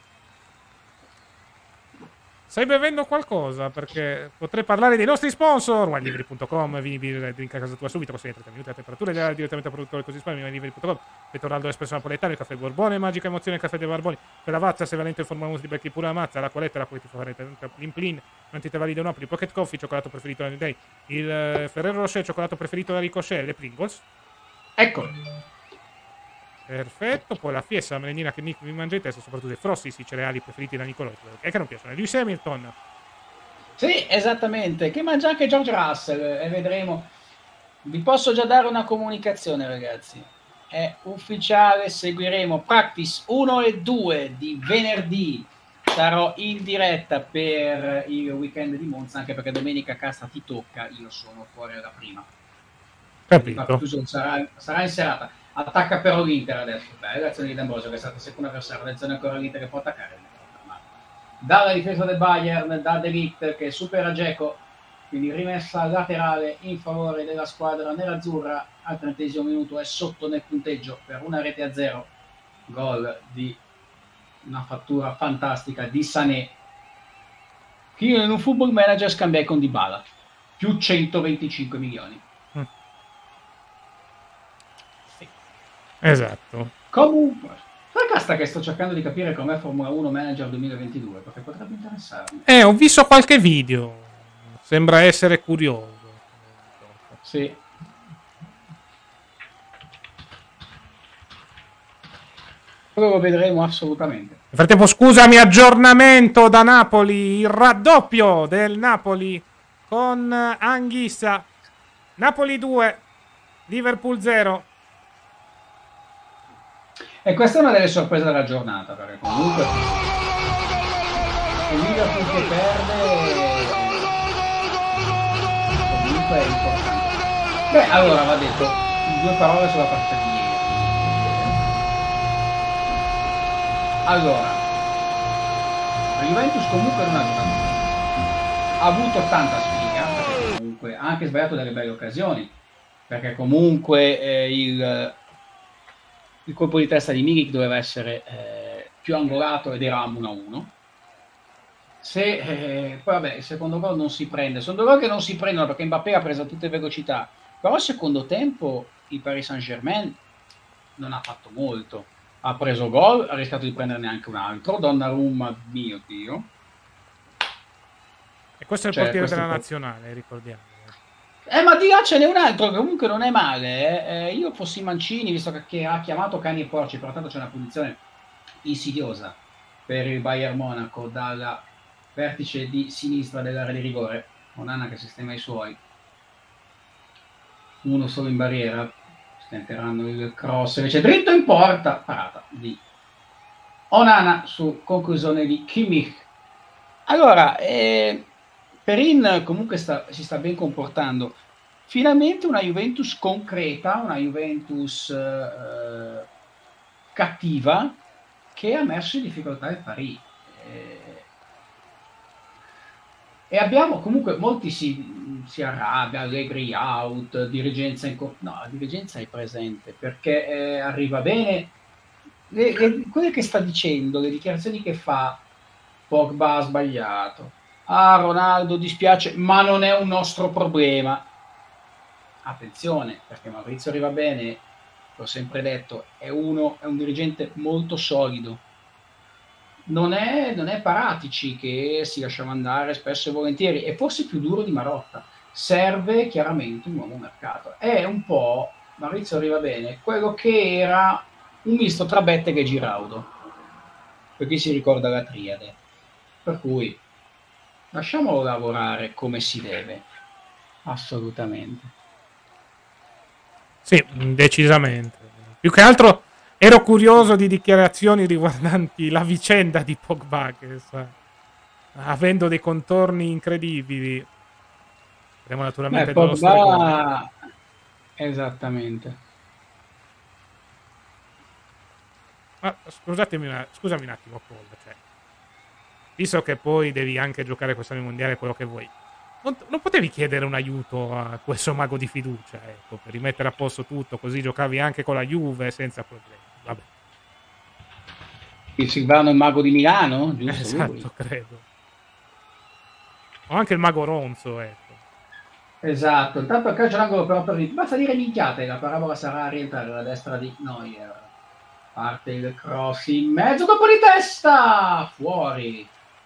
Stai bevendo qualcosa? Perché potrei parlare dei nostri sponsor. winelibri.com, vini birra, drink a casa tua subito, costa 30 minuti, la temperatura ideale direttamente al produttore, così spari. winelibri.com, Petoraldo espresso napoletano, il caffè Borbone, magica emozione, il caffè dei Barboni, per la Vazza, se valente in forma di becchi pure la mazza, la qualetta, la quale ti fa fare l'implin, antite valido Napoli, Pocket Coffee, cioccolato preferito da Day, il Ferrero Rocher, cioccolato preferito da Ricochet, le Pringles. Ecco. Perfetto, poi la fiesta, la melenina che Nick vi mangia in testa, soprattutto i Frosty, i cereali preferiti da Nicolò, e che non piacciono. Lewis Hamilton. Sì, esattamente, che mangia anche George Russell, e vedremo. Vi posso già dare una comunicazione, ragazzi. È ufficiale, seguiremo Practice 1 e 2 di venerdì. Sarò in diretta per il weekend di Monza, anche perché domenica Casta ti tocca, io sono fuori alla prima. Capito. Sarà in serata. Attacca però l'Inter adesso. Beh, l'azione di D'Ambrosio che è stata il secondo avversario, l'azione ancora l'Inter che può attaccare. Dalla difesa del Bayern, da De Ligt che supera Dzeko, quindi rimessa laterale in favore della squadra nerazzurra al 30° minuto, è sotto nel punteggio per 1-0. Gol di una fattura fantastica di Sané, che io in un Football Manager scambiai con Dybala, più 125 milioni. Esatto. Comunque, Casta che sto cercando di capire com'è Formula 1 Manager 2022, perché potrebbe interessarmi. Ho visto qualche video. Sembra essere curioso. Sì. Lo vedremo assolutamente. Nel frattempo, scusami, aggiornamento da Napoli. Il raddoppio del Napoli con Anghissa. Napoli 2, Liverpool 0. E questa è una delle sorprese della giornata, perché comunque il Liverpool che perde comunque è importante. Beh, allora va detto due parole sulla partita di ieri. Allora, la Juventus comunque non ha giocato, ha avuto tanta sfiga, perché comunque ha anche sbagliato delle belle occasioni, perché comunque il colpo di testa di Milik doveva essere più angolato ed era 1-1. Poi vabbè, il secondo gol non si prende, sono due gol che non si prendono perché Mbappé ha preso a tutte velocità, però al secondo tempo il Paris Saint-Germain non ha fatto molto, ha preso gol, ha rischiato di prenderne anche un altro, Donnarumma, mio Dio. E questo è il portiere della nazionale, ricordiamo. Ma di là ce n'è un altro che comunque non è male. Io fossi Mancini, visto che ha chiamato cani e porci, però tanto c'è una punizione insidiosa per il Bayern Monaco dalla vertice di sinistra dell'area di rigore. Onana che sistema i suoi. Uno solo in barriera. Tenteranno il cross, invece dritto in porta. Parata di Onana su conclusione di Kimmich. Allora, Perin comunque si sta ben comportando. Finalmente una Juventus concreta, una Juventus cattiva, che ha messo in difficoltà il Paris. E abbiamo comunque molti si arrabbia, Allegri out, dirigenza no, la dirigenza è presente perché arriva bene. Quelle che sta dicendo, le dichiarazioni che fa, Pogba ha sbagliato, Ronaldo dispiace, ma non è un nostro problema. Attenzione, perché Maurizio Arrivabene, l'ho sempre detto, è un dirigente molto solido. Non è Paratici che si lasciava andare spesso e volentieri, è forse più duro di Marotta. Serve chiaramente un nuovo mercato. È un po', Maurizio Arrivabene, quello che era un misto tra Bettega e Giraudo, per chi si ricorda la triade. Per cui lasciamolo lavorare come si deve. Assolutamente. Sì, decisamente. Più che altro ero curioso di dichiarazioni riguardanti la vicenda di Pogba, che avendo dei contorni incredibili. Vedremo naturalmente dallo Pogba... Esattamente. Ma scusami un attimo, Paul. Cioè, visto che poi devi anche giocare quest'anno mondiale quello che vuoi, non potevi chiedere un aiuto a questo mago di fiducia, ecco, per rimettere a posto tutto, così giocavi anche con la Juve senza problemi. Vabbè. Il Silvano è il mago di Milano, giusto? Esatto, lui. Credo. O anche il mago Ronzo, ecco. Esatto, intanto il calcio d'angolo però basta dire minchiate, la parabola sarà a rientrare alla destra di Neuer. Parte il cross in mezzo, colpo di testa! Fuori.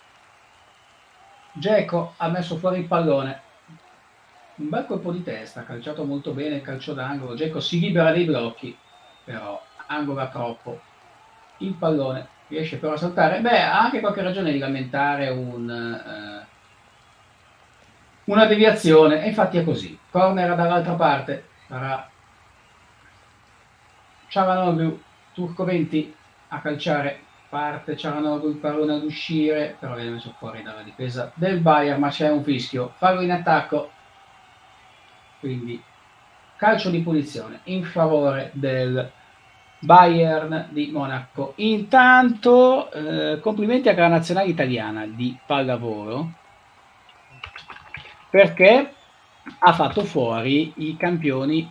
Dzeko ha messo fuori il pallone. Un bel colpo di testa, ha calciato molto bene il calcio d'angolo. Dzeko si libera dei blocchi, però angola troppo. Il pallone riesce però a saltare. Beh, ha anche qualche ragione di lamentare una deviazione, e infatti è così. Corner dall'altra parte, sarà Cialanoglu, Turco 20 a calciare, parte Cialanoglu, il pallone ad uscire, però viene messo fuori dalla difesa del Bayern, ma c'è un fischio, fallo in attacco, quindi calcio di punizione in favore del Bayern di Monaco. Intanto complimenti alla nazionale italiana di pallavolo, perché ha fatto fuori i campioni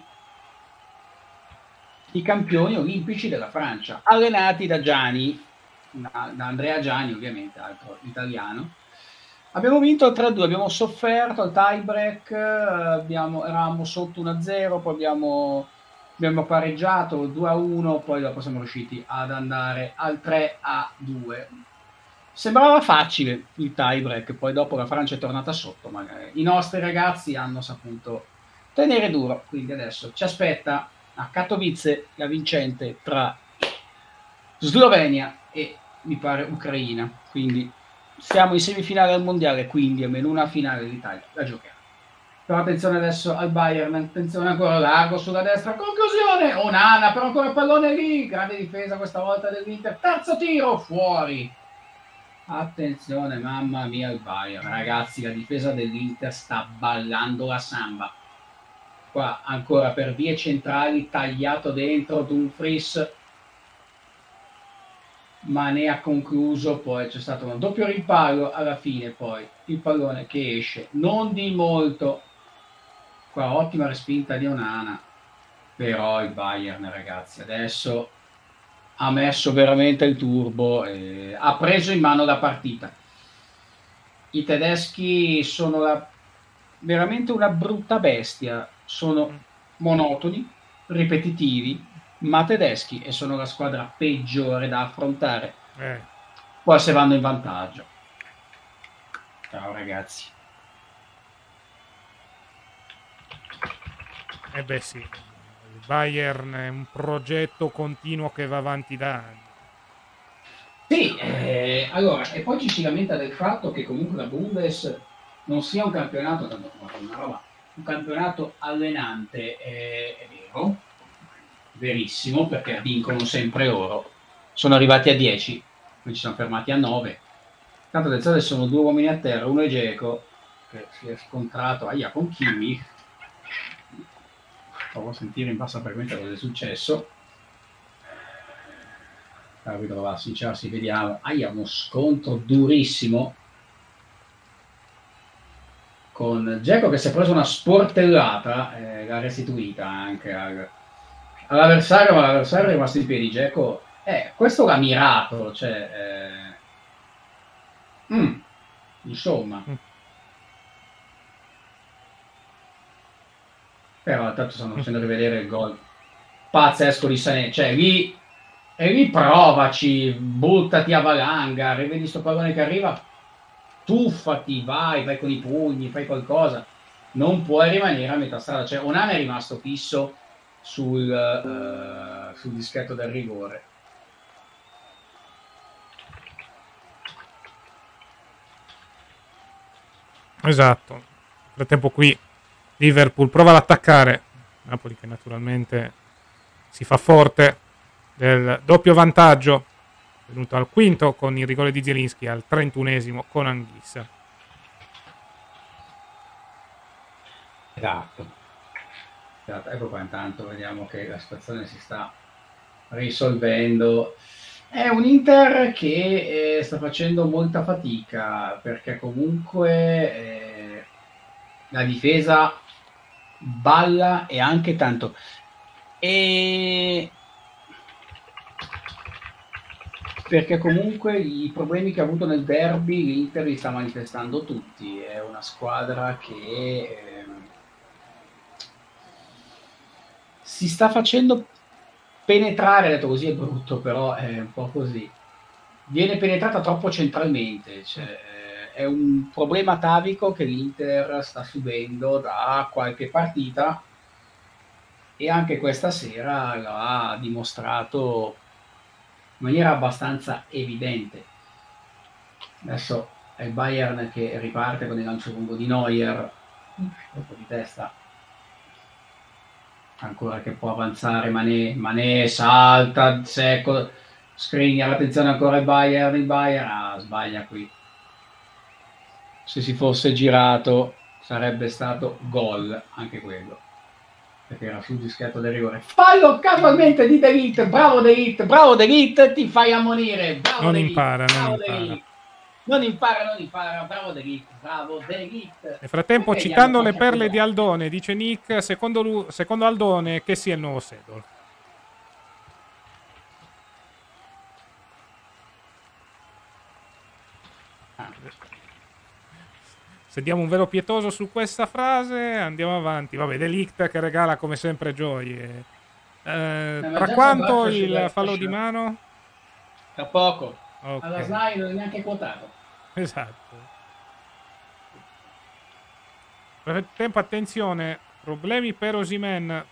olimpici della Francia, allenati da Gianni, da Andrea Gianni, ovviamente, altro italiano. Abbiamo vinto al 3-2, abbiamo sofferto al tie-break, eravamo sotto 1-0, poi abbiamo pareggiato 2-1, poi dopo siamo riusciti ad andare al 3-2. Sembrava facile il tie-break, poi dopo la Francia è tornata sotto, ma i nostri ragazzi hanno saputo tenere duro, quindi adesso ci aspetta a Katowice la vincente tra Slovenia e mi pare Ucraina, quindi siamo in semifinale al mondiale, quindi almeno una finale l'Italia la giocherà. Però attenzione adesso al Bayern, attenzione ancora largo sulla destra, conclusione, Onana però ancora il pallone lì, grande difesa questa volta dell'Inter, terzo tiro, fuori. Attenzione, mamma mia il Bayern, ragazzi, la difesa dell'Inter sta ballando la samba. Qua ancora per vie centrali, tagliato dentro Dumfries. Mané ha concluso, poi c'è stato un doppio rimpallo, alla fine poi il pallone che esce, non di molto, qua ottima respinta di Onana, però il Bayern, ragazzi, adesso ha messo veramente il turbo e ha preso in mano la partita. I tedeschi sono veramente una brutta bestia, sono monotoni, ripetitivi, ma tedeschi, e sono la squadra peggiore da affrontare. Poi se vanno in vantaggio. Ciao ragazzi. Beh sì, il Bayern è un progetto continuo che va avanti da anni. Sì, allora, e poi ci si lamenta del fatto che comunque la Bundes non sia un campionato, un campionato allenante, è vero, verissimo, perché vincono sempre loro. Sono arrivati a 10, poi ci sono fermati a 9. Tanto adesso sono 2 uomini a terra, uno è Dzeko, che si è scontrato con Kimmich. Provo a sentire in bassa frequenza cosa è successo. L'arbitro va a sincerarsi, vediamo. Uno scontro durissimo con Dzeko che si è preso una sportellata, l'ha restituita anche all'avversario, ma l'avversario è rimasto in piedi. Dzeko, questo l'ha mirato, cioè, insomma. Però intanto stanno facendo rivedere il gol pazzesco di Sané, cioè lì provaci, buttati a valanga, rivedi sto pallone che arriva, tuffati, vai con i pugni, fai qualcosa, non puoi rimanere a metà strada. Cioè Onana è rimasto fisso sul dischetto del rigore. Esatto. Nel frattempo qui Liverpool prova ad attaccare, Napoli che naturalmente si fa forte del doppio vantaggio, venuto al quinto con il rigore di Zielinski, al 31esimo con Anghissa. Esatto. Ecco qua, intanto vediamo che la situazione si sta risolvendo. È un Inter che sta facendo molta fatica, perché comunque la difesa balla e anche tanto. Perché comunque i problemi che ha avuto nel derby l'Inter li sta manifestando tutti. È una squadra che si sta facendo penetrare, detto così è brutto, però è un po' così. Viene penetrata troppo centralmente, cioè, è un problema atavico che l'Inter sta subendo da qualche partita, e anche questa sera l'ha dimostrato in maniera abbastanza evidente. Adesso è il Bayern che riparte con il lancio lungo di Neuer, colpo di testa, ancora che può avanzare Mané salta secco, Skriniar, attenzione ancora il Bayern, sbaglia qui. Se si fosse girato sarebbe stato gol anche quello, perché era sul dischetto del rigore. Fallo casualmente di De Ligt, bravo De Ligt, ti fai ammonire, bravo Non De impara, Ligt, non impara. non impara, bravo De Ligt. Nel frattempo, citando le perle di Aldone, dice Nick, secondo Aldone, che sia il nuovo Sedol. Se diamo un velo pietoso su questa frase, andiamo avanti. Vabbè, De Ligt che regala come sempre gioie. Tra quanto il fallo di mano? Tra poco. Okay. Alla SNAI non è neanche quotato. Esatto. Per tempo, attenzione, problemi per Osimhen.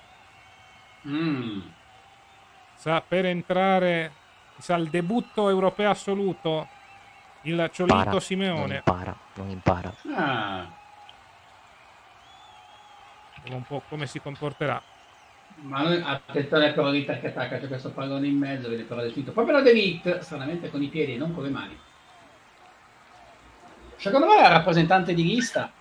Sa per entrare, sa il debutto europeo assoluto, il Ciolito Simeone. Non impara. Vediamo un po' come si comporterà. Ma noi, attenzione però l'Inter che attacca, c'è questo pallone in mezzo, vede però del finto. Proprio la De Ligt, stranamente con i piedi e non con le mani. Secondo me è rappresentante di lista.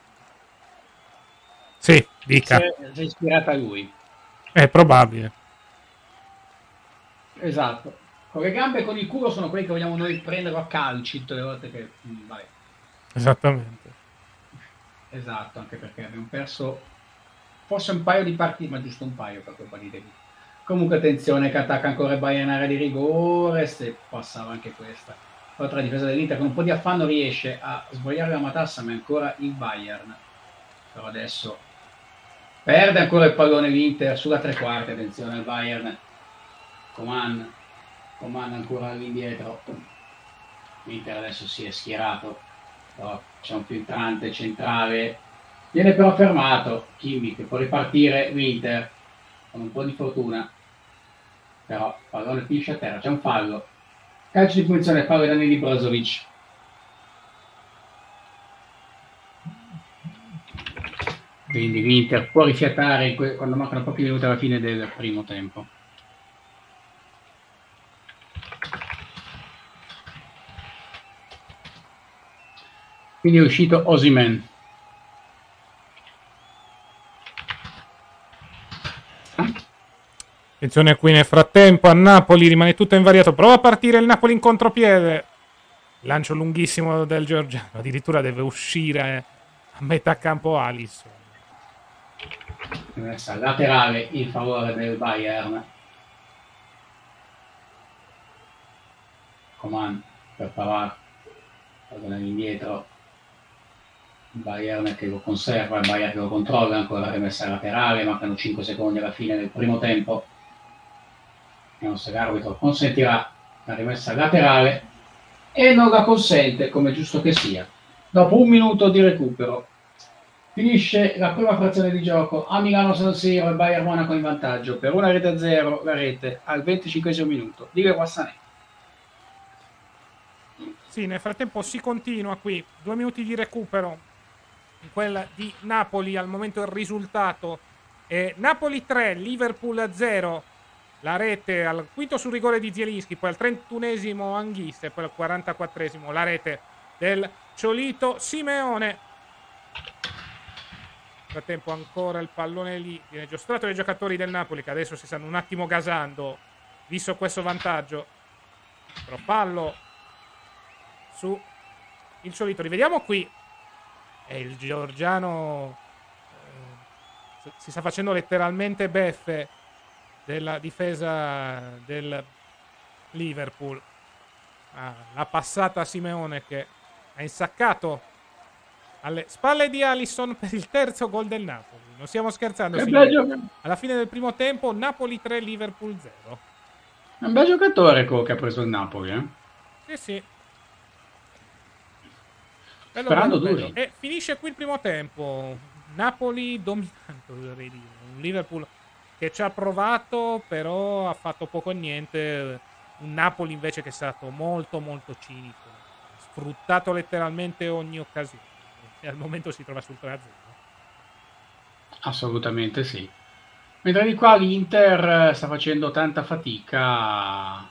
Sì, dica. Si è ispirata a lui. È probabile. Esatto. Con le gambe e con il culo sono quelli che vogliamo noi prendere a calci tutte le volte che... Vabbè. Esattamente. Esatto, anche perché abbiamo perso forse un paio di partite, ma giusto un paio per colpa di David. Comunque attenzione che attacca ancora il Bayern in area di rigore, se passava anche questa. Oltre la difesa dell'Inter con un po' di affanno riesce a svogliare la matassa, ma è ancora il Bayern. Però adesso perde ancora il pallone l'Inter sulla tre quarti, attenzione al Bayern. Coman ancora all'indietro. L'Inter adesso si è schierato, però c'è un filtrante centrale. Viene però fermato Kimmich che può ripartire l'Inter con un po' di fortuna. Però il pallone finisce a terra, c'è un fallo. Calcio di punizione, fallo da Nini Brozovic. Quindi l'Inter può rifiatare quando mancano pochi minuti alla fine del primo tempo. Quindi è uscito Osimhen. Attenzione qui nel frattempo a Napoli, rimane tutto invariato. Prova a partire il Napoli in contropiede. Lancio lunghissimo del Giorgiano. Addirittura deve uscire a metà campo Alisson. Messa laterale in favore del Bayern. Coman per Pavard. Pallone indietro. Il Bayern che lo conserva, il Bayern che lo controlla. Ancora la rimessa laterale. Mancano 5 secondi alla fine del primo tempo. Vediamo se l'arbitro consentirà la rimessa laterale e non la consente, come giusto che sia. Dopo un minuto di recupero finisce la prima frazione di gioco a Milano San Siro, il Bayern Monaco in vantaggio per 1-0, la rete al 25esimo minuto di Leroy Sané. Sì, nel frattempo si continua qui, 2 minuti di recupero in quella di Napoli. Al momento il risultato è Napoli 3, Liverpool 0. La rete al quinto sul rigore di Zielinski, poi al 31esimo Anghissa e poi al 44esimo la rete del Ciolito Simeone. Nel frattempo ancora il pallone lì, viene giostrato dai giocatori del Napoli che adesso si stanno un attimo gasando, visto questo vantaggio. Però fallo su il Ciolito. Rivediamo qui. E il Giorgiano si sta facendo letteralmente beffe della difesa del Liverpool. La passata a Simeone che ha insaccato alle spalle di Alisson per il terzo gol del Napoli. Non stiamo scherzando, alla fine del primo tempo Napoli 3, Liverpool 0. È un bel giocatore che ha preso il Napoli, Sì, sì. Sperando duri. E finisce qui il primo tempo. Napoli dominante, dovrei dire. Un Liverpool che ci ha provato, però ha fatto poco o niente. Un Napoli invece che è stato molto molto cinico, ha sfruttato letteralmente ogni occasione e al momento si trova sul 3-0. Assolutamente sì. Mentre di qua l'Inter sta facendo tanta fatica.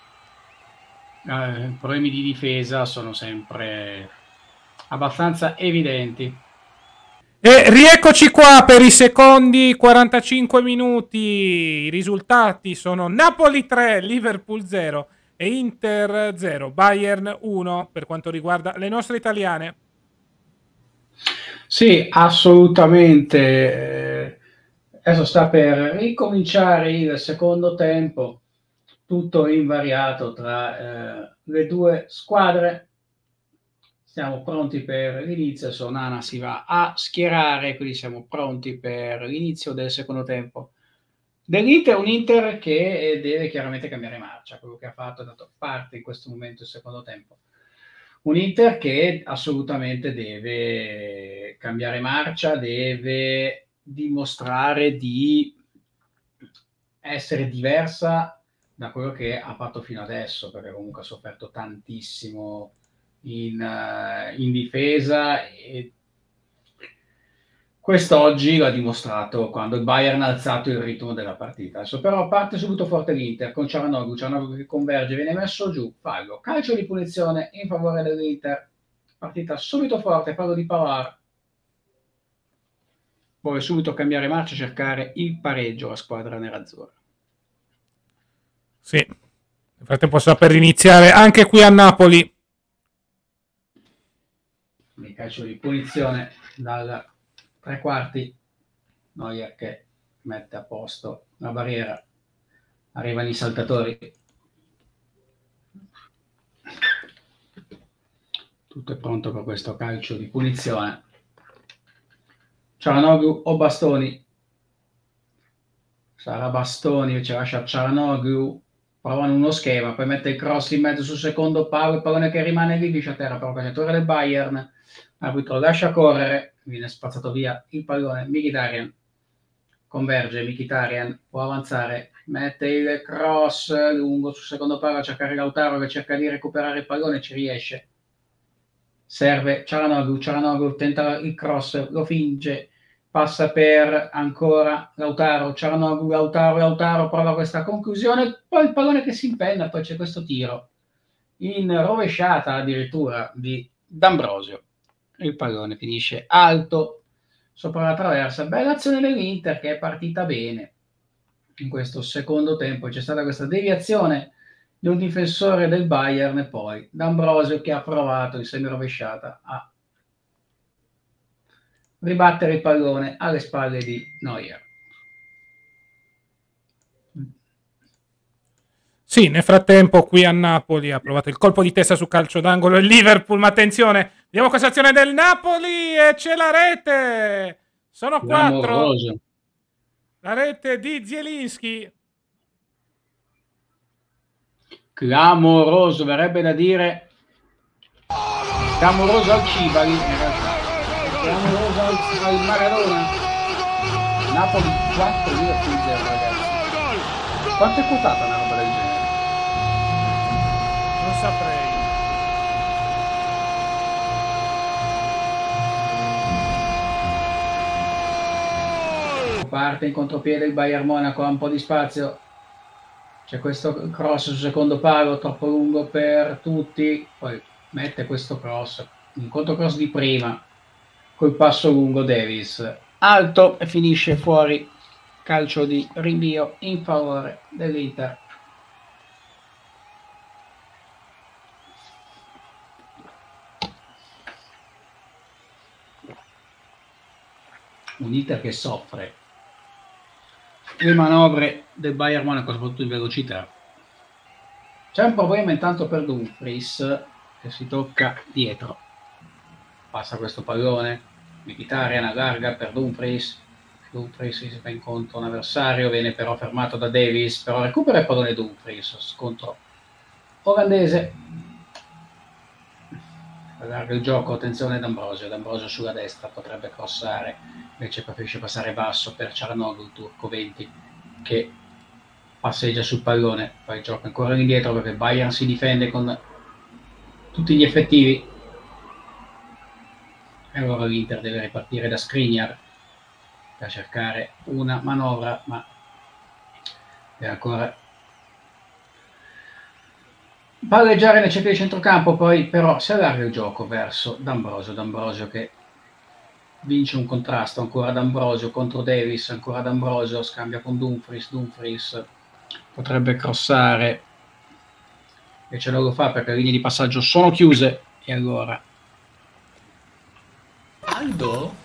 Problemi di difesa sono sempre abbastanza evidenti. E rieccoci qua per i secondi 45 minuti. I risultati sono Napoli 3, Liverpool 0 e Inter 0, Bayern 1 per quanto riguarda le nostre italiane. Sì, assolutamente. Adesso sta per ricominciare il secondo tempo, tutto invariato tra le due squadre. Siamo pronti per l'inizio, adesso Nana si va a schierare, quindi siamo pronti per l'inizio del secondo tempo dell'Inter, un Inter che deve chiaramente cambiare marcia, quello che ha fatto è dato parte in questo momento il secondo tempo. Un Inter che assolutamente deve cambiare marcia, deve dimostrare di essere diversa da quello che ha fatto fino adesso, perché comunque ha sofferto tantissimo in difesa e quest'oggi l'ha dimostrato quando il Bayern ha alzato il ritmo della partita. Adesso però parte subito forte l'Inter con Cialanoglu che converge, viene messo giù, fallo, calcio di punizione in favore dell'Inter, partita subito forte, fallo di Pavard, vuole subito cambiare marcia, cercare il pareggio la squadra nerazzurra. Sì, Nel frattempo sta per iniziare anche qui a Napoli. Il calcio di punizione dal 3/4. Neuer che mette a posto la barriera. Arrivano i saltatori. Tutto è pronto per questo calcio di punizione. Çalhanoğlu o Bastoni? Sarà Bastoni, invece lascia Çalhanoğlu. Provano uno schema, poi mette il cross in mezzo sul secondo palo, il pallone che rimane lì, liscia a terra per il calciatore del Bayern. L'arbitro lascia correre, viene spazzato via il pallone. Mkhitaryan converge, Mkhitaryan può avanzare, mette il cross lungo sul secondo palo a cercare Lautaro che cerca di recuperare il pallone, ci riesce. Serve Çalhanoğlu tenta il cross, lo finge, passa per ancora Lautaro, Çalhanoğlu, Lautaro prova questa conclusione, poi il pallone che si impenna, poi c'è questo tiro in rovesciata addirittura di D'Ambrosio. Il pallone finisce alto sopra la traversa. Bella azione dell'Inter che è partita bene in questo secondo tempo. C'è stata questa deviazione di un difensore del Bayern e poi D'Ambrosio che ha provato in semirovesciata a ribattere il pallone alle spalle di Neuer. Sì, nel frattempo qui a Napoli ha provato il colpo di testa su calcio d'angolo il Liverpool, ma attenzione, vediamo questa azione del Napoli e c'è la rete! Sono 4. La rete di Zielinski. Clamoroso, verrebbe da dire clamoroso al Cibali in realtà, clamoroso al Maradona. Napoli 4 Liverpool 0, ragazzi. Quanto è quotata una roba del genere? Non saprei. Parte in contropiede il Bayern Monaco, ha un po' di spazio. C'è questo cross sul secondo palo, troppo lungo per tutti. Poi mette questo cross, un controcross di prima, col passo lungo Davis. Alto e finisce fuori. Calcio di rinvio in favore dell'Inter. Un Inter che soffre le manovre del Bayern Monaco, soprattutto in velocità. C'è un problema intanto per Dumfries che si tocca dietro. Passa questo pallone, Mkhitaryan allarga per Dumfries. Dumfries si fa incontro un avversario, viene però fermato da Davis, però recupera il pallone Dumfries, scontro olandese. Allarga il gioco, attenzione D'Ambrosio sulla destra, potrebbe crossare, invece preferisce passare basso per Çalhanoğlu, il turco 20, che passeggia sul pallone, poi gioca ancora indietro perché Bayern si difende con tutti gli effettivi. E allora l'Inter deve ripartire da Skriniar per cercare una manovra, ma è ancora palleggiare nel cerchio di centrocampo, poi però si allarga il gioco verso D'Ambrosio che vince un contrasto, ancora D'Ambrosio contro Davis, ancora D'Ambrosio scambia con Dumfries potrebbe crossare, invece non lo fa perché le linee di passaggio sono chiuse e allora Aldo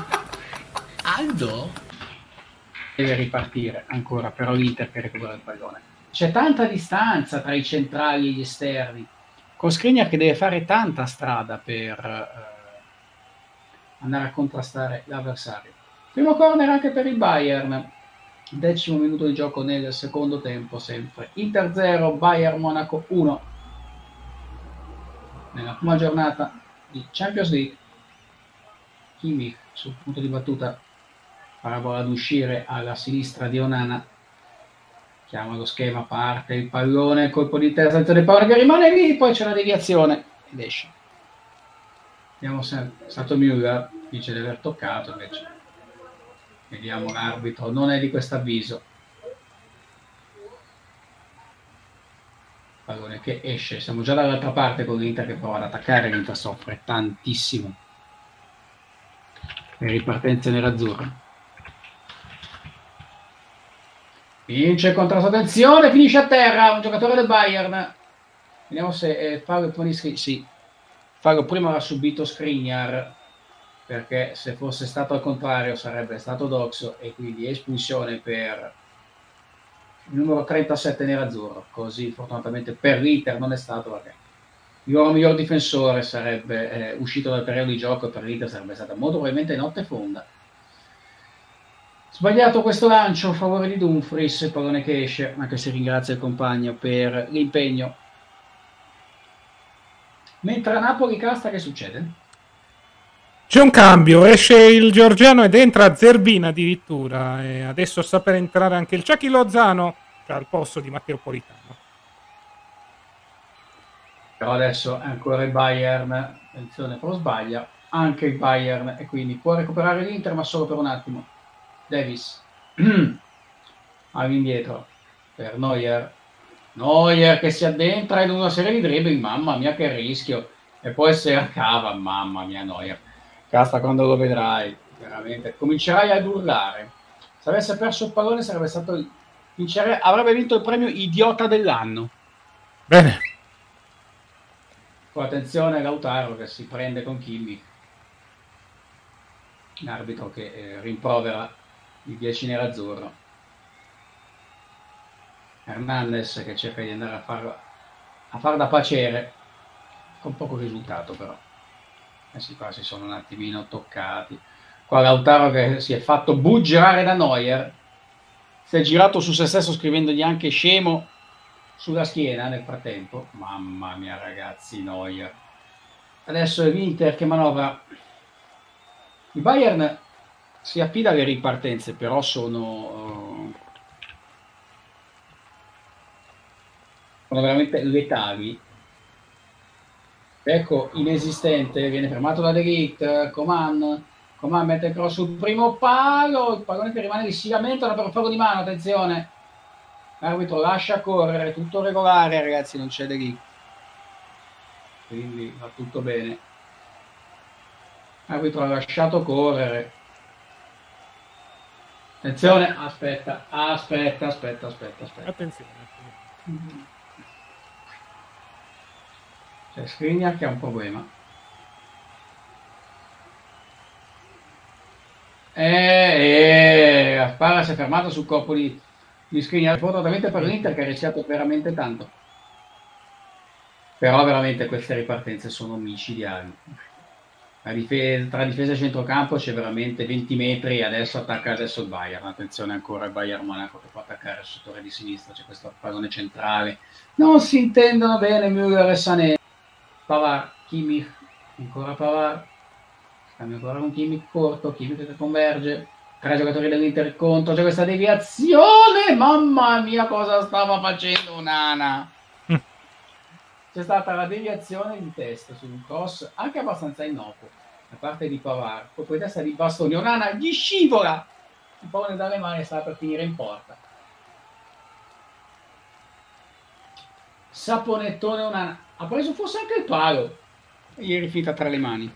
deve ripartire ancora, però l'Inter che recupera il pallone. C'è tanta distanza tra i centrali e gli esterni, con Skriniar che deve fare tanta strada per andare a contrastare l'avversario. Primo corner anche per il Bayern, 10° minuto di gioco nel secondo tempo, sempre Inter 0, Bayern Monaco 1 nella prima giornata di Champions League. Kimmich sul punto di battuta, parabola ad uscire alla sinistra di Onana, chiama lo schema, parte il pallone, colpo di testa del pallone che rimane lì, poi c'è la deviazione ed esce. Vediamo se è stato Müller, dice di aver toccato, invece vediamo l'arbitro, non è di questo avviso. Pallone che esce, siamo già dall'altra parte con l'Inter che prova ad attaccare, l'Inter soffre tantissimo le ripartenze nerazzurre. Vince il contrasto, attenzione, finisce a terra un giocatore del Bayern. Vediamo se Fabio Ponischi, sì, Fabio prima aveva subito Skriniar, perché se fosse stato al contrario sarebbe stato Doxo e quindi espulsione per il numero 37 nerazzurro. Così fortunatamente per l'Inter non è stato, perché il loro miglior difensore sarebbe uscito dal periodo di gioco e per l'Inter sarebbe stata molto probabilmente notte fonda. Sbagliato questo lancio a favore di Dumfries, il pallone che esce, anche se ringrazia il compagno per l'impegno. Mentre a Napoli Casta, che succede? C'è un cambio, esce il georgiano ed entra Zerbin addirittura, e adesso sta per entrare anche il Chucky Lozano, cioè al posto di Matteo Politano. Però adesso è ancora il Bayern, attenzione, però sbaglia anche il Bayern e quindi può recuperare l'Inter, ma solo per un attimo. Davis all'indietro per Neuer che si addentra in una serie di dribbling, mamma mia che rischio, e poi se la cava, mamma mia Neuer. Casta, quando lo vedrai veramente comincerai ad urlare. Se avesse perso il pallone sarebbe stato avrebbe vinto il premio idiota dell'anno. Bene, con attenzione Lautaro che si prende con Kimmich, l'arbitro che rimprovera il 10 nerazzurro. Hernandez che cerca di andare a far da pacere, con poco risultato però. Sì, qua si sono un attimino toccati. Qua Lautaro che si è fatto buggirare da Neuer, si è girato su se stesso scrivendogli anche scemo sulla schiena nel frattempo. Mamma mia ragazzi, Neuer. Adesso è l'Inter che manovra. Il Bayern si affida alle ripartenze, però sono veramente letali. Ecco, inesistente, viene fermato da De Ligt, Coman mette il cross sul primo palo, il pallone che rimane di Sigamento, per un fallo di mano, attenzione. L'arbitro lascia correre, tutto regolare ragazzi, non c'è De Ligt. Quindi va tutto bene. L'arbitro ha lasciato correre. Attenzione, aspetta. attenzione. C'è Skriniar che ha un problema. Aspara si è fermato sul corpo di Skriniar, fortunatamente per l'Inter che ha rischiato veramente tanto. Però veramente queste ripartenze sono micidiali. Tra difesa e centrocampo c'è veramente 20 metri, adesso attacca il Bayern. Attenzione ancora il Bayern Monaco che può attaccare sul settore di sinistra, c'è questo pallone centrale. Non si intendono bene Müller e Sané. Pavard, Kimmich, ancora Pavard, scambio ancora con Kimmich corto, Kimmich che converge, 3 giocatori dell'Inter contro, c'è questa deviazione, mamma mia cosa stava facendo Onana. C'è stata la deviazione di testa su un cross anche abbastanza innocuo da parte di Pavard, poi testa di bastoni, Onana gli scivola un po' dalle mani e sta per finire in porta. Saponettone Onana ha preso forse anche il palo e gli è rifiuta tra le mani.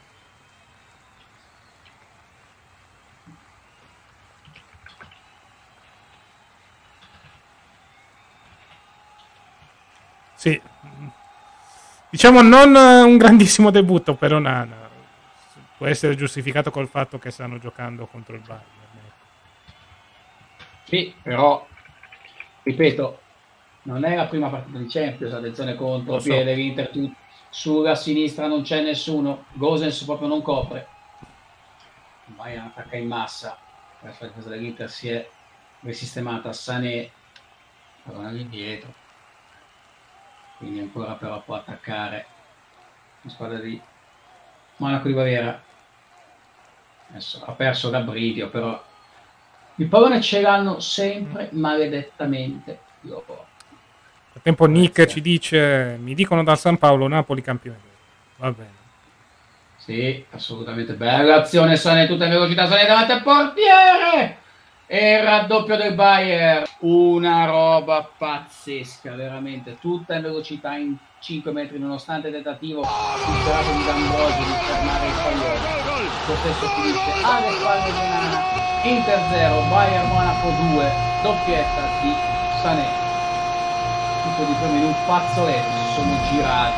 Sì, diciamo non un grandissimo debutto per Onana, può essere giustificato col fatto che stanno giocando contro il Bayern. Sì, però ripeto, non è la prima partita di Champions, attenzione contro piede l'Inter, sulla sinistra non c'è nessuno, Gosens proprio non copre, il Bayern attacca in massa, verso la difesa dell'Inter si è risistemata Sané, allora all'indietro, quindi ancora però può attaccare la squadra di Monaco di Baviera. Adesso ha perso Gabridio, però il pallone ce l'hanno sempre maledettamente loro. A tempo Nick ci dice, mi dicono dal San Paolo Napoli campione. Va bene. Sì, assolutamente bella azione Sané, tutta in velocità, Sané davanti al portiere e il raddoppio del Bayern, una roba pazzesca, veramente, tutta in velocità in 5 metri, nonostante il tentativo disperato di D'Ambrosio di fermare il pallone. lo stesso finisce alle spalle di Onana. Inter 0, Bayern Monaco 2, doppietta di Sané. Tutto di primo in un fazzoletto, si sono girati.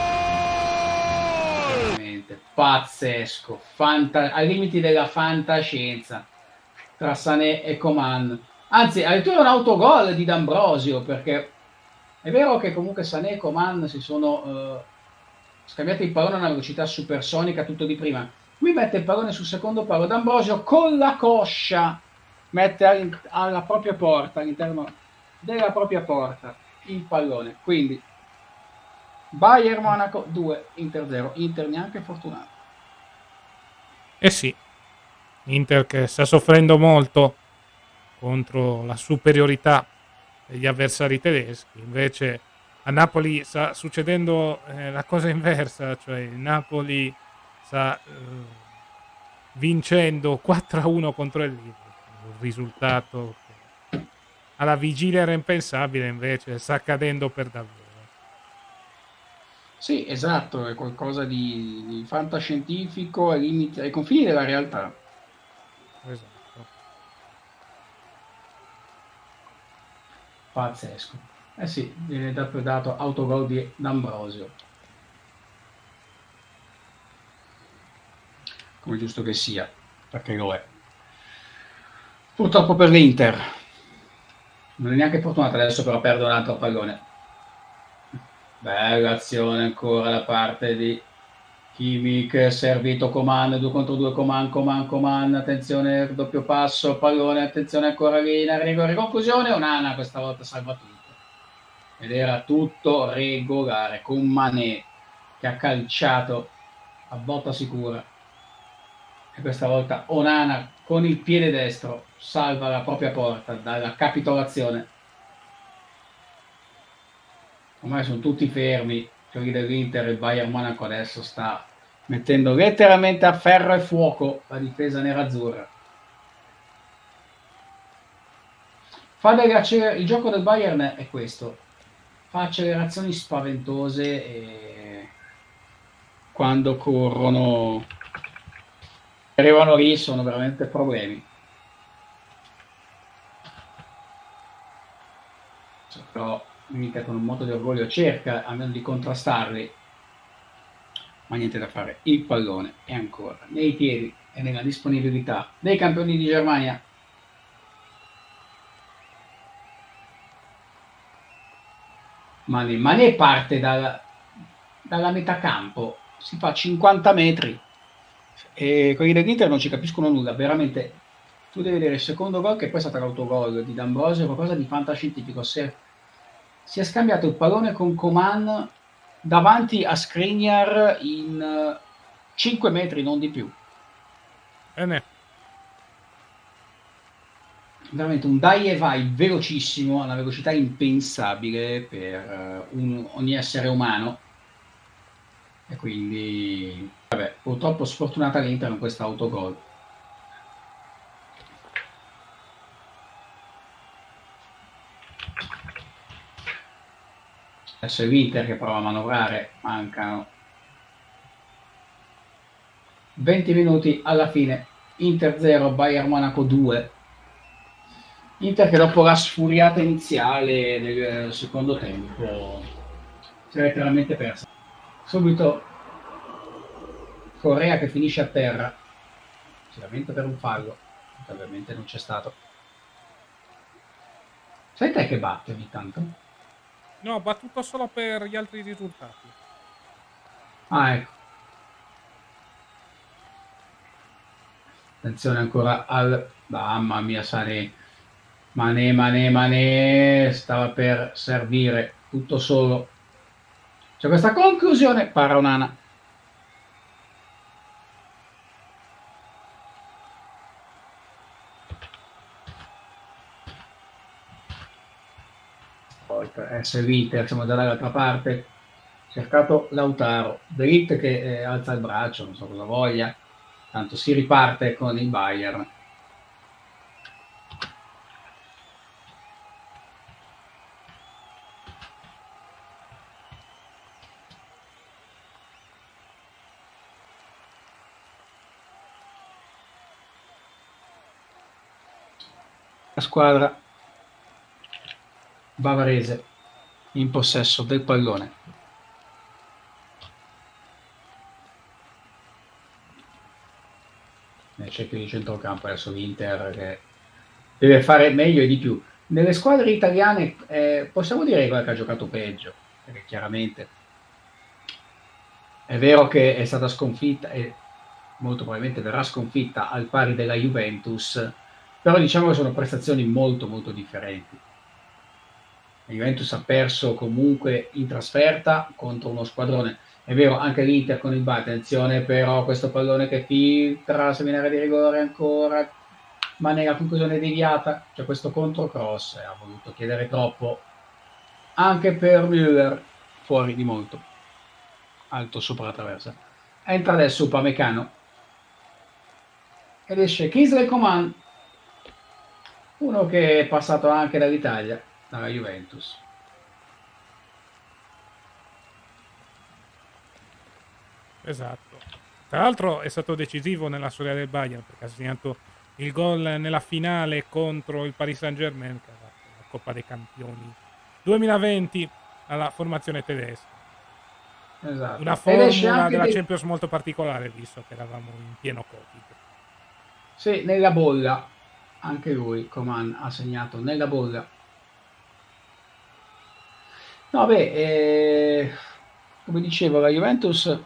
Veramente pazzesco, ai limiti della fantascienza tra Sané e Coman. Anzi, addirittura un autogol di D'Ambrosio, perché è vero che comunque Sané e Coman si sono scambiati il pallone a una velocità supersonica, tutto di prima. Qui mette il pallone sul secondo palo, D'Ambrosio con la coscia mette alla propria porta, all'interno della propria porta, il pallone. Quindi Bayern Monaco 2, Inter 0, Inter neanche fortunato. Eh sì, Inter che sta soffrendo molto contro la superiorità degli avversari tedeschi, invece a Napoli sta succedendo la cosa inversa, cioè il Napoli sta vincendo 4-1 contro il Liverpool, un risultato che alla vigilia era impensabile, invece sta accadendo per davvero. Sì, esatto, è qualcosa di fantascientifico ai confini della realtà. Esatto. Pazzesco. Eh sì, viene dato autogol di D'Ambrosio. Come giusto che sia, perché lo è. Purtroppo per l'Inter. Non è neanche fortunato, adesso però perde un altro pallone. Bella azione ancora da parte di Kimmich, servito Coman, 2 contro 2, Coman, attenzione, doppio passo, pallone, attenzione ancora lì, in rigore, conclusione, Onana questa volta salva tutto. Ed era tutto regolare, con Mané che ha calciato a botta sicura. E questa volta Onana con il piede destro salva la propria porta dalla capitolazione. Ormai sono tutti fermi, quelli dell'Inter. Il Bayern Monaco adesso sta mettendo letteralmente a ferro e fuoco la difesa nerazzurra. Il gioco del Bayern è questo, fa accelerazioni spaventose e quando corrono, arrivano lì, sono veramente problemi. Però l'Inter con un moto di orgoglio cerca almeno di contrastarli, ma niente da fare, il pallone è ancora nei piedi e nella disponibilità dei campioni di Germania. Mané parte dalla metà campo, si fa 50 metri e quelli dell'Inter non ci capiscono nulla, veramente. Tu devi vedere il secondo gol, che poi è stato l'autogol di D'Ambrosio, qualcosa di fantascientifico. Si è scambiato il pallone con Coman davanti a Skriniar in 5 metri, non di più. Veramente un dai e vai velocissimo, a una velocità impensabile per ogni essere umano. E quindi, vabbè, purtroppo sfortunata l'Inter con questo autogol. Adesso è l'Inter che prova a manovrare, mancano 20 minuti alla fine. Inter 0, Bayern Monaco 2. Inter che dopo la sfuriata iniziale del secondo tempo si è letteralmente persa. Subito Correa che finisce a terra, si lamenta per un fallo, che ovviamente non c'è stato. Sai te che batte ogni tanto? No, ho battuto solo per gli altri risultati. Ah, ecco. Attenzione ancora al... Mamma mia, Sané. Mané, stava per servire tutto solo. C'è questa conclusione, para Onana. Poi per essere l'Inter, siamo già dall'altra parte. Cercato Lautaro, De Ligt che alza il braccio, non so cosa voglia. Tanto si riparte con il Bayern. la squadra bavarese in possesso del pallone. Nel cerchio di centrocampo adesso l'Inter che deve fare meglio e di più. Nelle squadre italiane possiamo dire che ha giocato peggio, perché chiaramente è vero che è stata sconfitta e molto probabilmente verrà sconfitta al pari della Juventus, però diciamo che sono prestazioni molto molto differenti. La Juventus ha perso comunque in trasferta contro uno squadrone, è vero anche l'Inter con il Bari, attenzione però questo pallone che filtra, se viene area di rigore ancora, ma nella conclusione deviata c'è questo controcross, ha voluto chiedere troppo anche per Müller, fuori di molto, alto sopra la traversa. Entra adesso Upamecano ed esce Kingsley Coman, uno che è passato anche dall'Italia, dalla Juventus. Esatto. Tra l'altro è stato decisivo nella storia del Bayern perché ha segnato il gol nella finale contro il Paris Saint-Germain che ha dato la Coppa dei Campioni 2020 alla formazione tedesca. Esatto. Una formula della Champions molto particolare visto che eravamo in pieno Covid. Sì, nella bolla. Anche lui, Coman, ha segnato nella bolla. No, beh, come dicevo, la Juventus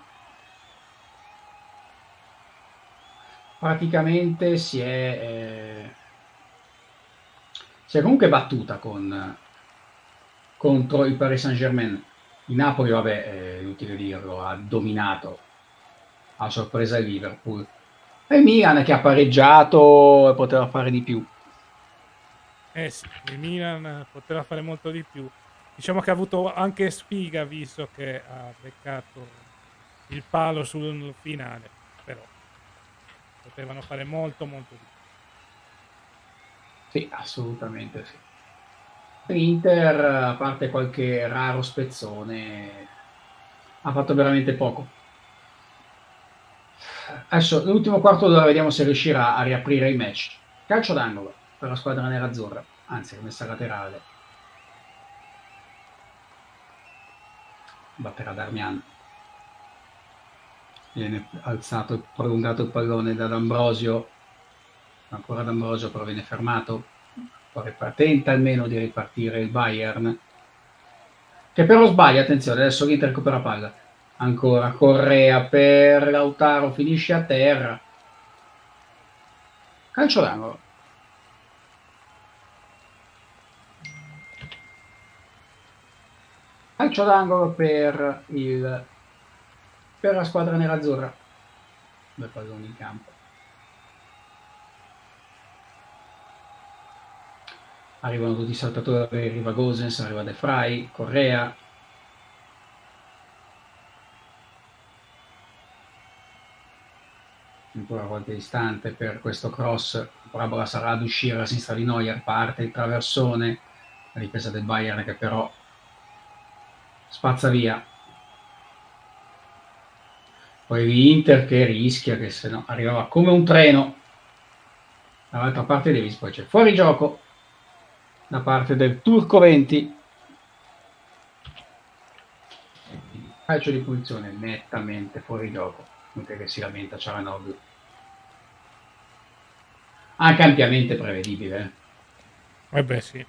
praticamente si è comunque battuta contro il Paris Saint-Germain. Il Napoli, vabbè, è inutile dirlo, ha dominato a sorpresa il Liverpool. E il Milan che ha pareggiato e poteva fare di più. Sì, il Milan poteva fare molto di più. Diciamo che ha avuto anche sfiga visto che ha beccato il palo sul finale, però potevano fare molto molto di più. Sì, assolutamente sì. L'Inter, a parte qualche raro spezzone, ha fatto veramente poco. Adesso l'ultimo quarto d'ora vediamo se riuscirà a riaprire il match. Calcio d'angolo per la squadra nerazzurra, anzi rimessa laterale. Batterà Darmian. Viene alzato, prolungato il pallone da D'Ambrosio. Ancora D'Ambrosio però viene fermato. Tenta almeno di ripartire il Bayern. Che però sbaglia, attenzione, adesso l'Inter recupera palla. Ancora Correa per Lautaro, finisce a terra. Calcio d'angolo. Calcio d'angolo per la squadra nerazzurra. Due palloni in campo. Arrivano tutti i saltatori, arriva Gosens, arriva De Vrij, Correa. Ancora qualche istante per questo cross, la parabola sarà ad uscire alla sinistra di Neuer, parte il traversone, la difesa del Bayern che però spazza via. Poi l'Inter che rischia, che se no arrivava come un treno dall'altra parte Davis, poi c'è fuori gioco da parte del Turco 20. Calcio di punizione nettamente fuori gioco, mentre che si lamenta Cialanoglu. Anche ampiamente prevedibile. beh, sì.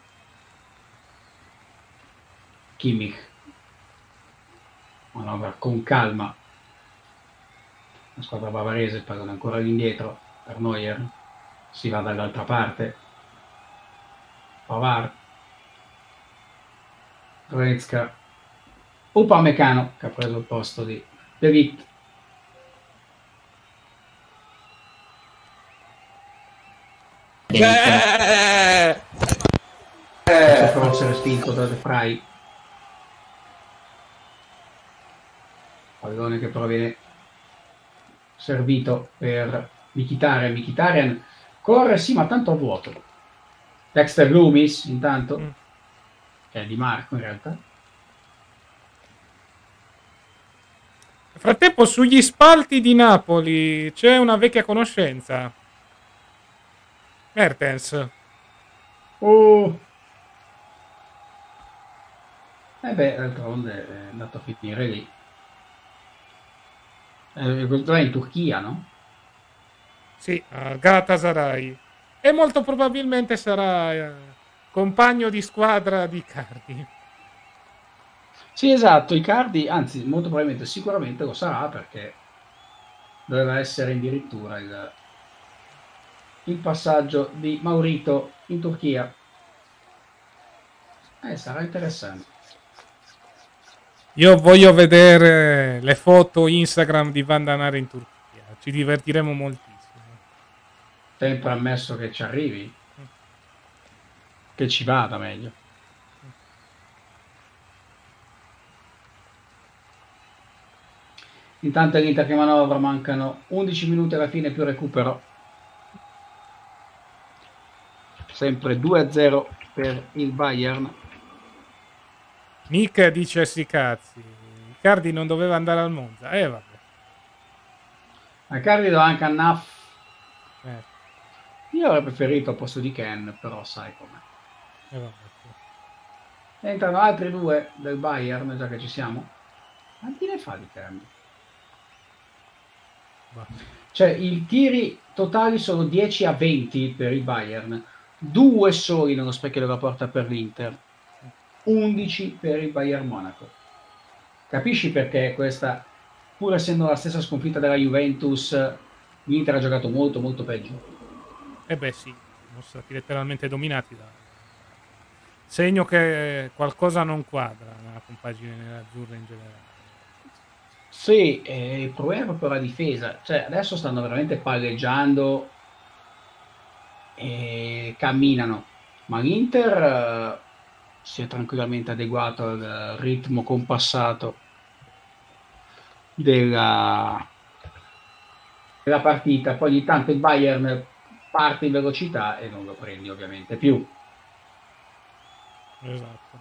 Kimmich. Manovra con calma. La squadra bavarese, il pallone ancora all'indietro per Neuer. Si va dall'altra parte. Pavard. Goretzka. Upamecano che ha preso il posto di De Ligt. Cross respinto da De Vrij. Pallone che però viene servito per Mkhitaryan. Mkhitaryan corre sì, ma tanto a vuoto. Dexter Loomis intanto che è Di Marco in realtà. Nel frattempo sugli spalti di Napoli c'è una vecchia conoscenza. Mertens. Oh! E beh, d'altronde è andato a finire lì. Questo è in Turchia, no? Sì, a Galatasaray. E molto probabilmente sarà compagno di squadra di Icardi. Sì, esatto, Icardi, anzi, molto probabilmente, sicuramente lo sarà perché doveva essere addirittura il passaggio di Maurito in Turchia. Sarà interessante. Io voglio vedere le foto Instagram di Van Danare in Turchia. Ci divertiremo moltissimo. Sempre ammesso che ci arrivi. Che ci vada meglio. Intanto l'Inter che manovra, mancano 11 minuti alla fine più recupero. Sempre 2-0 per il Bayern. Nick dice sti cazzi. Icardi non doveva andare al Monza. Vabbè. Icardi do anche a Naf. Io avrei preferito al posto di Ken, però sai com'è. Entrano altri due del Bayern, già che ci siamo. Quanti ne fa di Ken? Cioè, i tiri totali sono 10-20 per il Bayern, 2 soli nello specchio della porta per l'Inter, 11 per il Bayern Monaco. Capisci perché questa, pur essendo la stessa sconfitta della Juventus, l'Inter ha giocato molto molto peggio? Beh sì, sono stati letteralmente dominati da... Segno che qualcosa non quadra nella compagine nerazzurra in generale. Sì, il problema è proprio la difesa. Cioè, adesso stanno veramente palleggiando e camminano, ma l'Inter si è tranquillamente adeguato al ritmo compassato della partita. Poi ogni tanto il Bayern parte in velocità e non lo prendi ovviamente più. Esatto.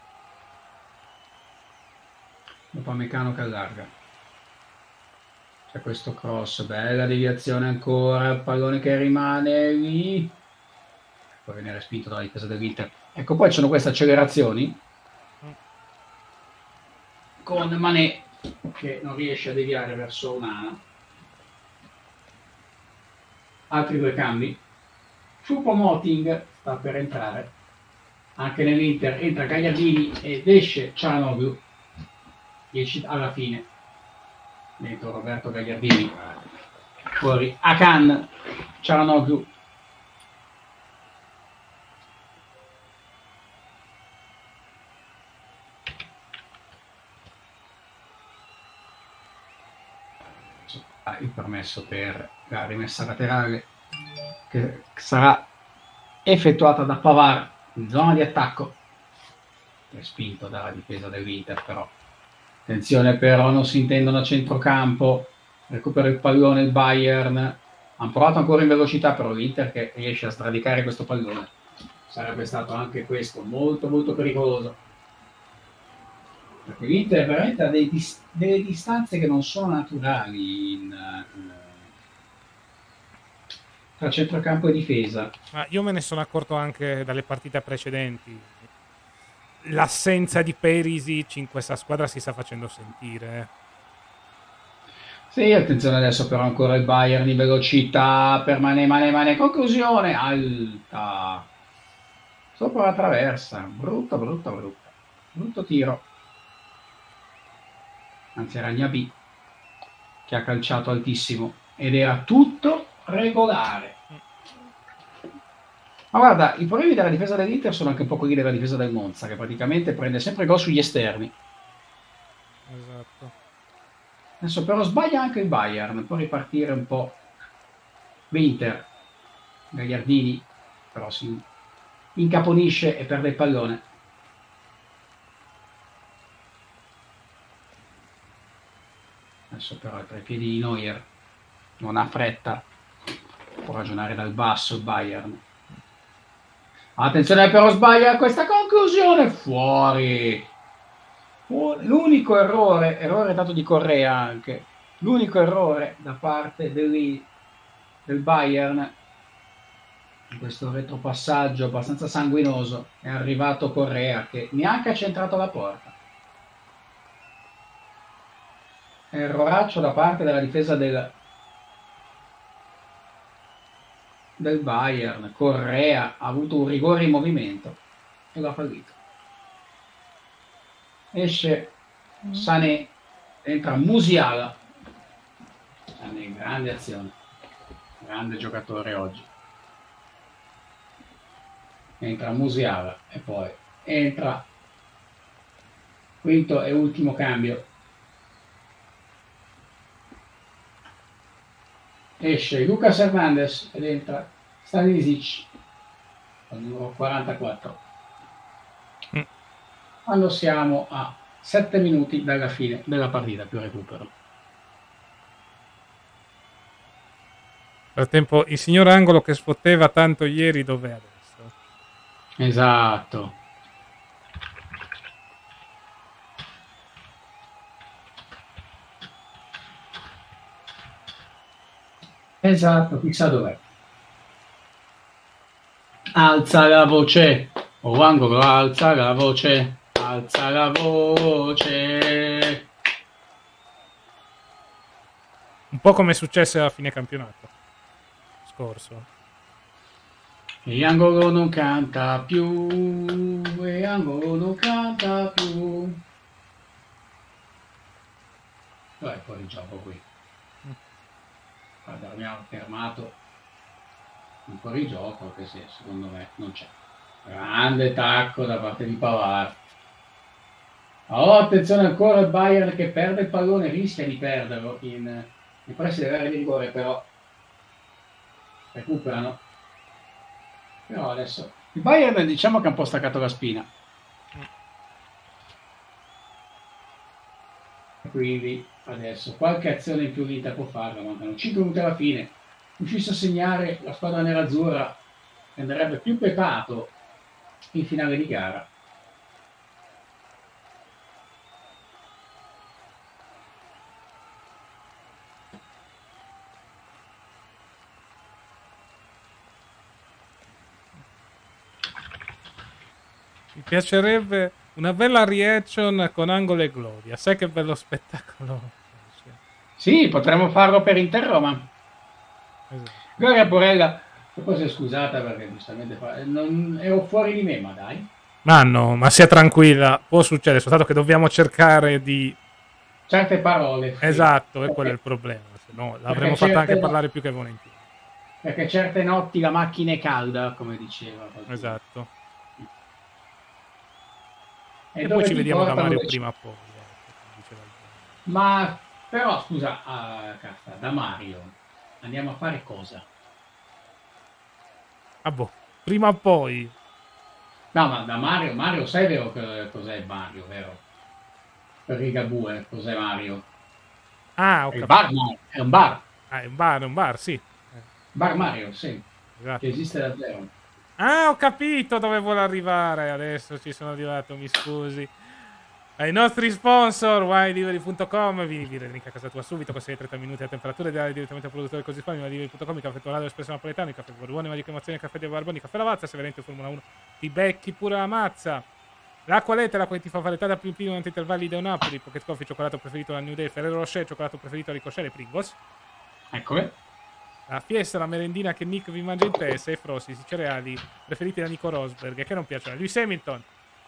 Upamecano che allarga. C'è questo cross, bella deviazione ancora, il pallone che rimane lì. Poi viene respinto dalla difesa dell'Inter. Ecco, poi ci sono queste accelerazioni con Mané che non riesce a deviare verso Onana. Altri due cambi. Choupo-Moting sta per entrare. Anche nell'Inter entra Gagliardini ed esce Cialanoglu. 10 alla fine. Dentro Roberto Gagliardini. Fuori Akan, Cialanoglu. Il permesso per la rimessa laterale che sarà effettuata da Pavard in zona di attacco, respinto dalla difesa dell'Inter. Però attenzione, però non si intendono a centrocampo, recupera il pallone il Bayern, hanno provato ancora in velocità, però l'Inter che riesce a sradicare questo pallone. Sarebbe stato anche questo molto molto pericoloso, perché l'Inter veramente ha delle distanze che non sono naturali tra centrocampo e difesa. Ma io me ne sono accorto anche dalle partite precedenti. L'assenza di Perisic in questa squadra si sta facendo sentire. Sì, attenzione adesso però ancora il Bayern in velocità per Mané, conclusione alta sopra la traversa, brutto tiro. Anzi era Gnabry che ha calciato altissimo ed era tutto regolare. Ma guarda, i problemi della difesa dell'Inter sono anche un po' quelli della difesa del Monza, che praticamente prende sempre gol sugli esterni. Esatto. Adesso però sbaglia anche il Bayern, può ripartire un po' l'Inter. Gagliardini però si incaponisce e perde il pallone. Adesso però è tra i piedi di Neuer, non ha fretta, può ragionare dal basso il Bayern. Attenzione però sbaglia questa conclusione, fuori. L'unico errore dato di Correa anche, l'unico errore da parte del Bayern in questo retropassaggio abbastanza sanguinoso è arrivato Correa che neanche ha centrato la porta. Erroraccio da parte della difesa del Bayern. Correa ha avuto un rigore in movimento e l'ha fallito. Esce Sané, entra Musiala. Sané, grande azione, grande giocatore oggi. Entra Musiala e poi entra quinto e ultimo cambio. Esce Lucas Hernandez ed entra Stanisic al numero 44. Quando siamo a 7 minuti dalla fine della partita più recupero. Nel frattempo il signor Angolo che sfotteva tanto ieri dov'è adesso? Esatto. Esatto, chissà dov'è. Alza la voce, oh Angolo, alza la voce, alza la voce. Un po' come è successo a fine campionato scorso. E Angolo non canta più, e Angolo non canta più. Dov'è fuori gioco qui? Guarda, abbiamo fermato un fuori gioco che sì, secondo me non c'è. Grande tacco da parte di Pavard. Oh, attenzione ancora il Bayern che perde il pallone, rischia di perderlo in pressi dell'area di rigore, però recuperano. Però adesso il Bayern diciamo che ha un po' staccato la spina. E quindi adesso qualche azione in più l'Inter può farla, mancano 5 minuti alla fine. Riuscisse a segnare la squadra nerazzurra che andrebbe più pepato in finale di gara. Mi piacerebbe una bella reaction con Angolo e Gloria. Sai che bello spettacolo. Sì, potremmo farlo per Inter Roma. Esatto. Gloria Porella, poi si è scusata perché giustamente non ero fuori di me, ma dai. Ma no, ma sia tranquilla, può succedere, soltanto che dobbiamo cercare di... Certe parole. Sì. Esatto, e quello è il problema, se no l'avremmo fatta anche parlare più che volentieri. Perché certe notti la macchina è calda, come diceva. Qualcuno. Esatto. E poi ci vediamo da Mario prima o poi. Ma però scusa, Casta, da Mario andiamo a fare cosa? Ah boh, prima o poi. No, ma da Mario sai vero cos'è Mario, vero? Per Rigabue, cos'è Mario? Ah, ok. È un bar, no, è un bar. Ah, è un bar, sì. Bar Mario, sì. Esatto. Che esiste davvero. Ah, ho capito dove vuole arrivare. Adesso ci sono arrivato, mi scusi. Ai nostri sponsor, winedelivery.com, vieni il link a casa tua subito, con 30 minuti a temperatura ideale direttamente al produttore così fa, winedelivery.com, il caffè Tornado espresso napoletano, il caffè Borbone, magica emozione, il caffè dei Barboni, il caffè Lavazza, se veramente Formula 1 ti becchi pure la mazza. L'acqua Letta, l'acqua che ti fa fare da più durante intervalli da Napoli, Pocket Coffee, cioccolato preferito da New Day, Ferrero Rocher, cioccolato preferito a Ricochet e Pringles. Eccole. La fiesta, la merendina che Nick vi mangia in testa, e Frossis, i cereali preferiti da Nico Rosberg, che non piacciono a Lewis Hamilton.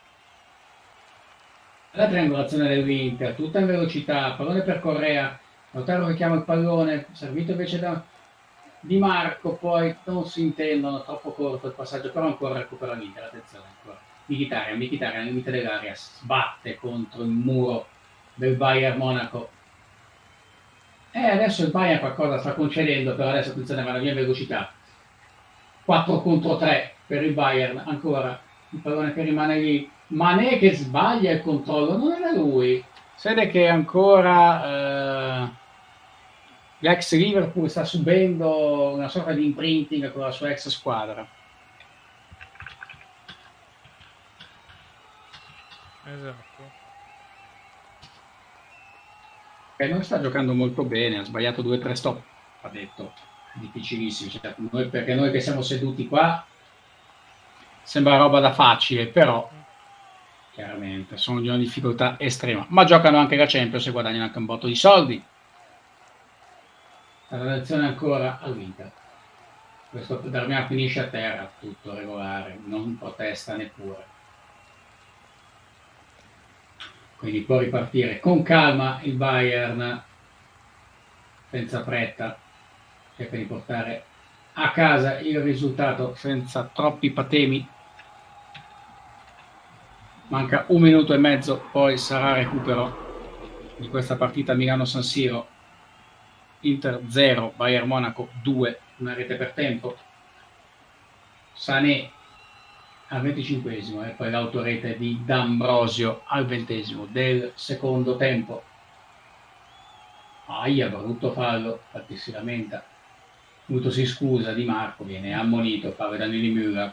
La triangolazione dell'Inter, tutta in velocità, pallone per Correa, Lautaro richiama il pallone, servito invece da Di Marco, poi non si intendono, troppo corto il passaggio, però ancora recupera l'Inter, attenzione ancora. Mkhitaryan nel limite dell'area, sbatte contro il muro del Bayern Monaco. E adesso il Bayern qualcosa sta concedendo, però adesso attenzione, va la via velocità. 4 contro 3 per il Bayern, ancora il pallone che rimane lì. Mané che sbaglia il controllo, non era lui. Si vede che ancora l'ex Liverpool sta subendo una sorta di imprinting con la sua ex squadra. Esatto. E non sta giocando molto bene, ha sbagliato 2 o 3 stop, ha detto. difficilissimi, cioè, perché noi che siamo seduti qua sembra roba da facile, però chiaramente sono di una difficoltà estrema, ma giocano anche la Champions e guadagnano anche un botto di soldi. La relazione ancora all'Inter. Questo Darmian finisce a terra, tutto regolare, non protesta neppure. Quindi può ripartire con calma il Bayern, senza fretta, cerca di portare a casa il risultato senza troppi patemi. Manca 1 minuto e mezzo, poi sarà recupero di questa partita Milano-San Siro. Inter 0, Bayern Monaco 2, una rete per tempo. Sané al 25esimo e poi l'autorete di D'Ambrosio al 20esimo del secondo tempo. Aia, brutto fallo, infatti si lamenta. Brutto si scusa Di Marco, viene ammonito, fa vedere di Müller.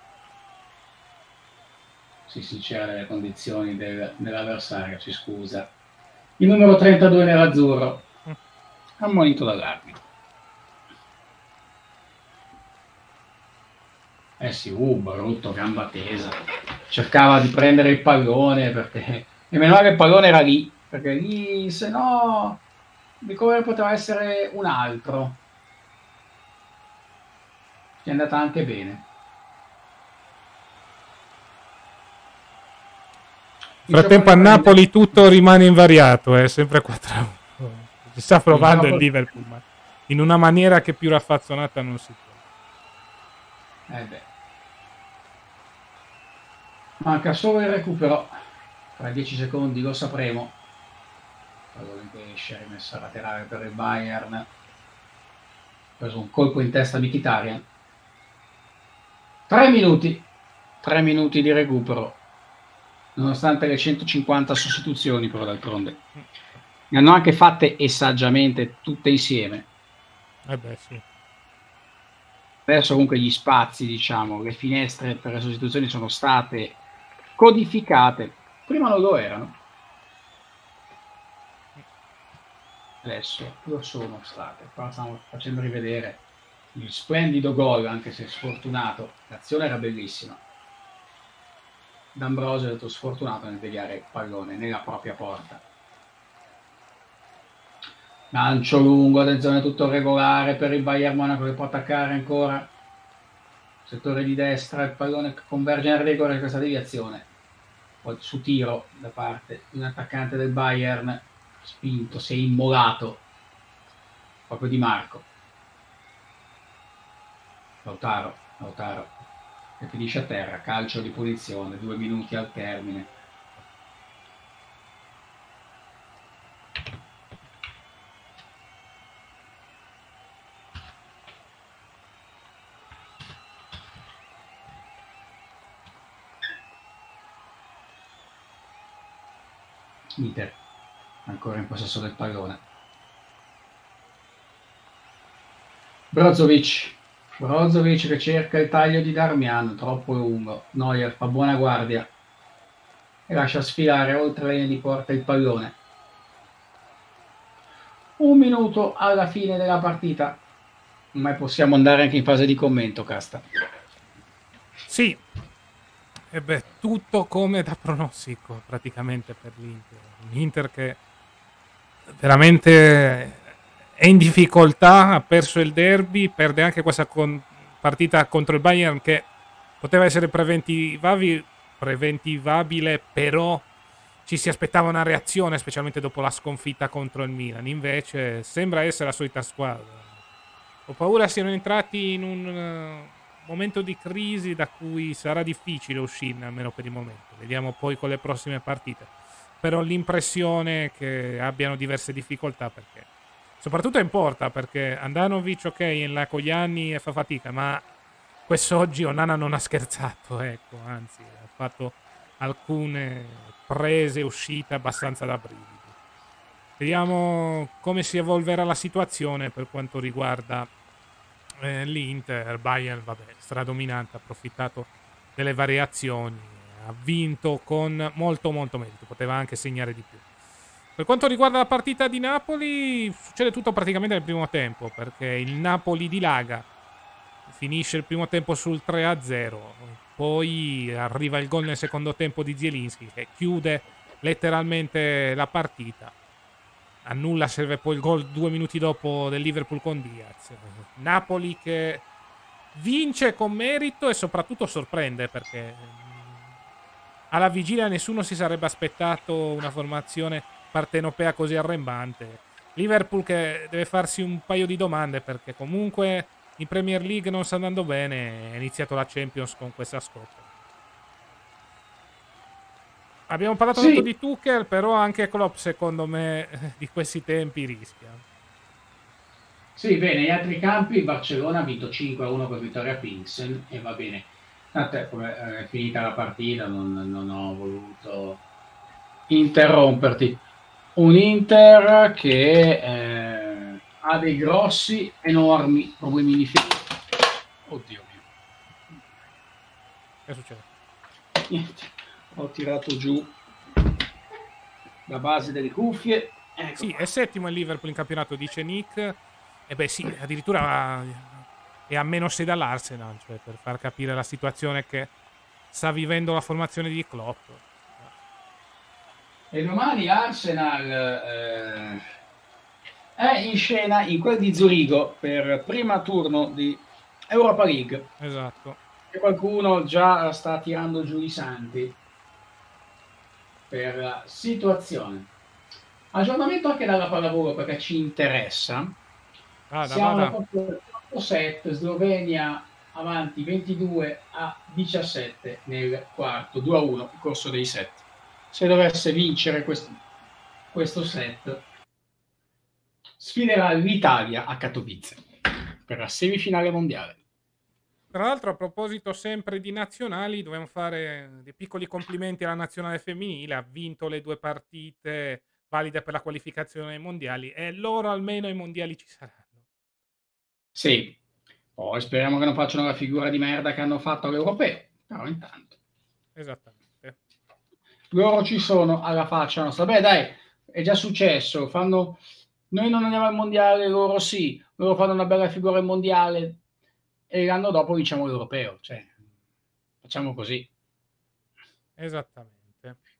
Si sincera delle condizioni dell'avversario, si scusa. Il numero 32 nell'azzurro, ammonito dall'arbitro. Eh sì, brutto, gamba tesa. Cercava di prendere il pallone perché... E meno male che il pallone era lì, perché lì, se no, il cover poteva essere un altro. È andata anche bene. Nel frattempo a Napoli tutto rimane invariato, è sempre 4-1. Si sta provando il Liverpool, ma in una maniera che più raffazzonata non si può. Beh. Manca solo il recupero. Tra 10 secondi lo sapremo. Pallone che esce, rimessa laterale per il Bayern. Ha preso un colpo in testa Mkhitaryan. 3 minuti. 3 minuti di recupero. Nonostante le 150 sostituzioni, però d'altronde ne hanno anche fatte e saggiamente tutte insieme. Sì. Adesso comunque gli spazi, diciamo, le finestre per le sostituzioni sono state codificate. Prima non lo erano. Adesso lo sono state. Qua stiamo facendo rivedere il splendido gol, anche se sfortunato. L'azione era bellissima. D'Ambrosio è stato sfortunato nel deviare il pallone nella propria porta. Lancio lungo, attenzione, tutto regolare per il Bayern Monaco che può attaccare ancora. Settore di destra, il pallone converge nel rigore di questa deviazione. Poi su tiro da parte di un attaccante del Bayern, spinto, si è immolato. Proprio Di Marco. Lautaro. Che finisce a terra, calcio di punizione, 2 minuti al termine. Inter ancora in possesso del pallone. Brozovic che cerca il taglio di Darmian, troppo lungo. Neuer fa buona guardia e lascia sfilare oltre la linea di porta il pallone. 1 minuto alla fine della partita, ma possiamo andare anche in fase di commento, Casta. Sì, tutto come da pronostico praticamente per l'Inter. L'Inter che veramente è in difficoltà, ha perso il derby, perde anche questa partita contro il Bayern che poteva essere preventivabile, però ci si aspettava una reazione, specialmente dopo la sconfitta contro il Milan. Invece sembra essere la solita squadra. Ho paura siano entrati in un momento di crisi da cui sarà difficile uscirne, almeno per il momento. Vediamo poi con le prossime partite. Però l'impressione che abbiano diverse difficoltà, perché soprattutto in porta, perché Andanovic con gli anni fa fatica, ma quest'oggi Onana non ha scherzato, ecco, anzi ha fatto alcune prese e uscite abbastanza da brividi. Vediamo come si evolverà la situazione per quanto riguarda l'Inter. Bayern, stradominante, ha approfittato delle variazioni, ha vinto con molto merito, poteva anche segnare di più. Per quanto riguarda la partita di Napoli, succede tutto praticamente nel primo tempo, perché il Napoli dilaga, finisce il primo tempo sul 3-0, poi arriva il gol nel secondo tempo di Zielinski che chiude letteralmente la partita. A nulla serve poi il gol 2 minuti dopo del Liverpool con Diaz. Napoli che vince con merito e soprattutto sorprende, perché alla vigilia nessuno si sarebbe aspettato una formazione partenopea così arrembante. Liverpool che deve farsi un paio di domande, perché comunque in Premier League non sta andando bene, è iniziato la Champions con questa scopa. Abbiamo parlato tanto di Tuchel, però anche Klopp secondo me di questi tempi rischia. Sì, bene, negli altri campi Barcellona ha vinto 5-1 con vittoria Pilsen e va bene. Tant'è, come è finita la partita, non ho voluto interromperti. Un Inter che ha dei grossi, enormi problemi di fisico. Oddio mio. Che succede? Niente, ho tirato giù la base delle cuffie. Ecco. Sì, è settimo il Liverpool in campionato, dice Nick. E beh sì, addirittura è a -6 dall'Arsenal, cioè per far capire la situazione che sta vivendo la formazione di Klopp. E domani Arsenal è in scena in quel di Zurigo per prima turno di Europa League. Esatto. E qualcuno già sta tirando giù i santi per la situazione. Aggiornamento anche dalla pallavolo perché ci interessa. Siamo al 4 set, Slovenia avanti 22-17 nel quarto, 2-1 il corso dei set. Se dovesse vincere questo set, sfiderà l'Italia a Katowice per la semifinale mondiale. Tra l'altro, a proposito sempre di nazionali, dobbiamo fare dei piccoli complimenti alla nazionale femminile. Ha vinto le 2 partite valide per la qualificazione ai mondiali e loro almeno ai mondiali ci saranno. Sì, poi speriamo che non facciano la figura di merda che hanno fatto all'Europeo, però intanto. Esattamente. Loro ci sono alla faccia nostra. Beh dai, è già successo, noi non andiamo al mondiale, loro sì, loro fanno una bella figura al mondiale e l'anno dopo vinciamo l'Europeo, cioè facciamo così. Esattamente.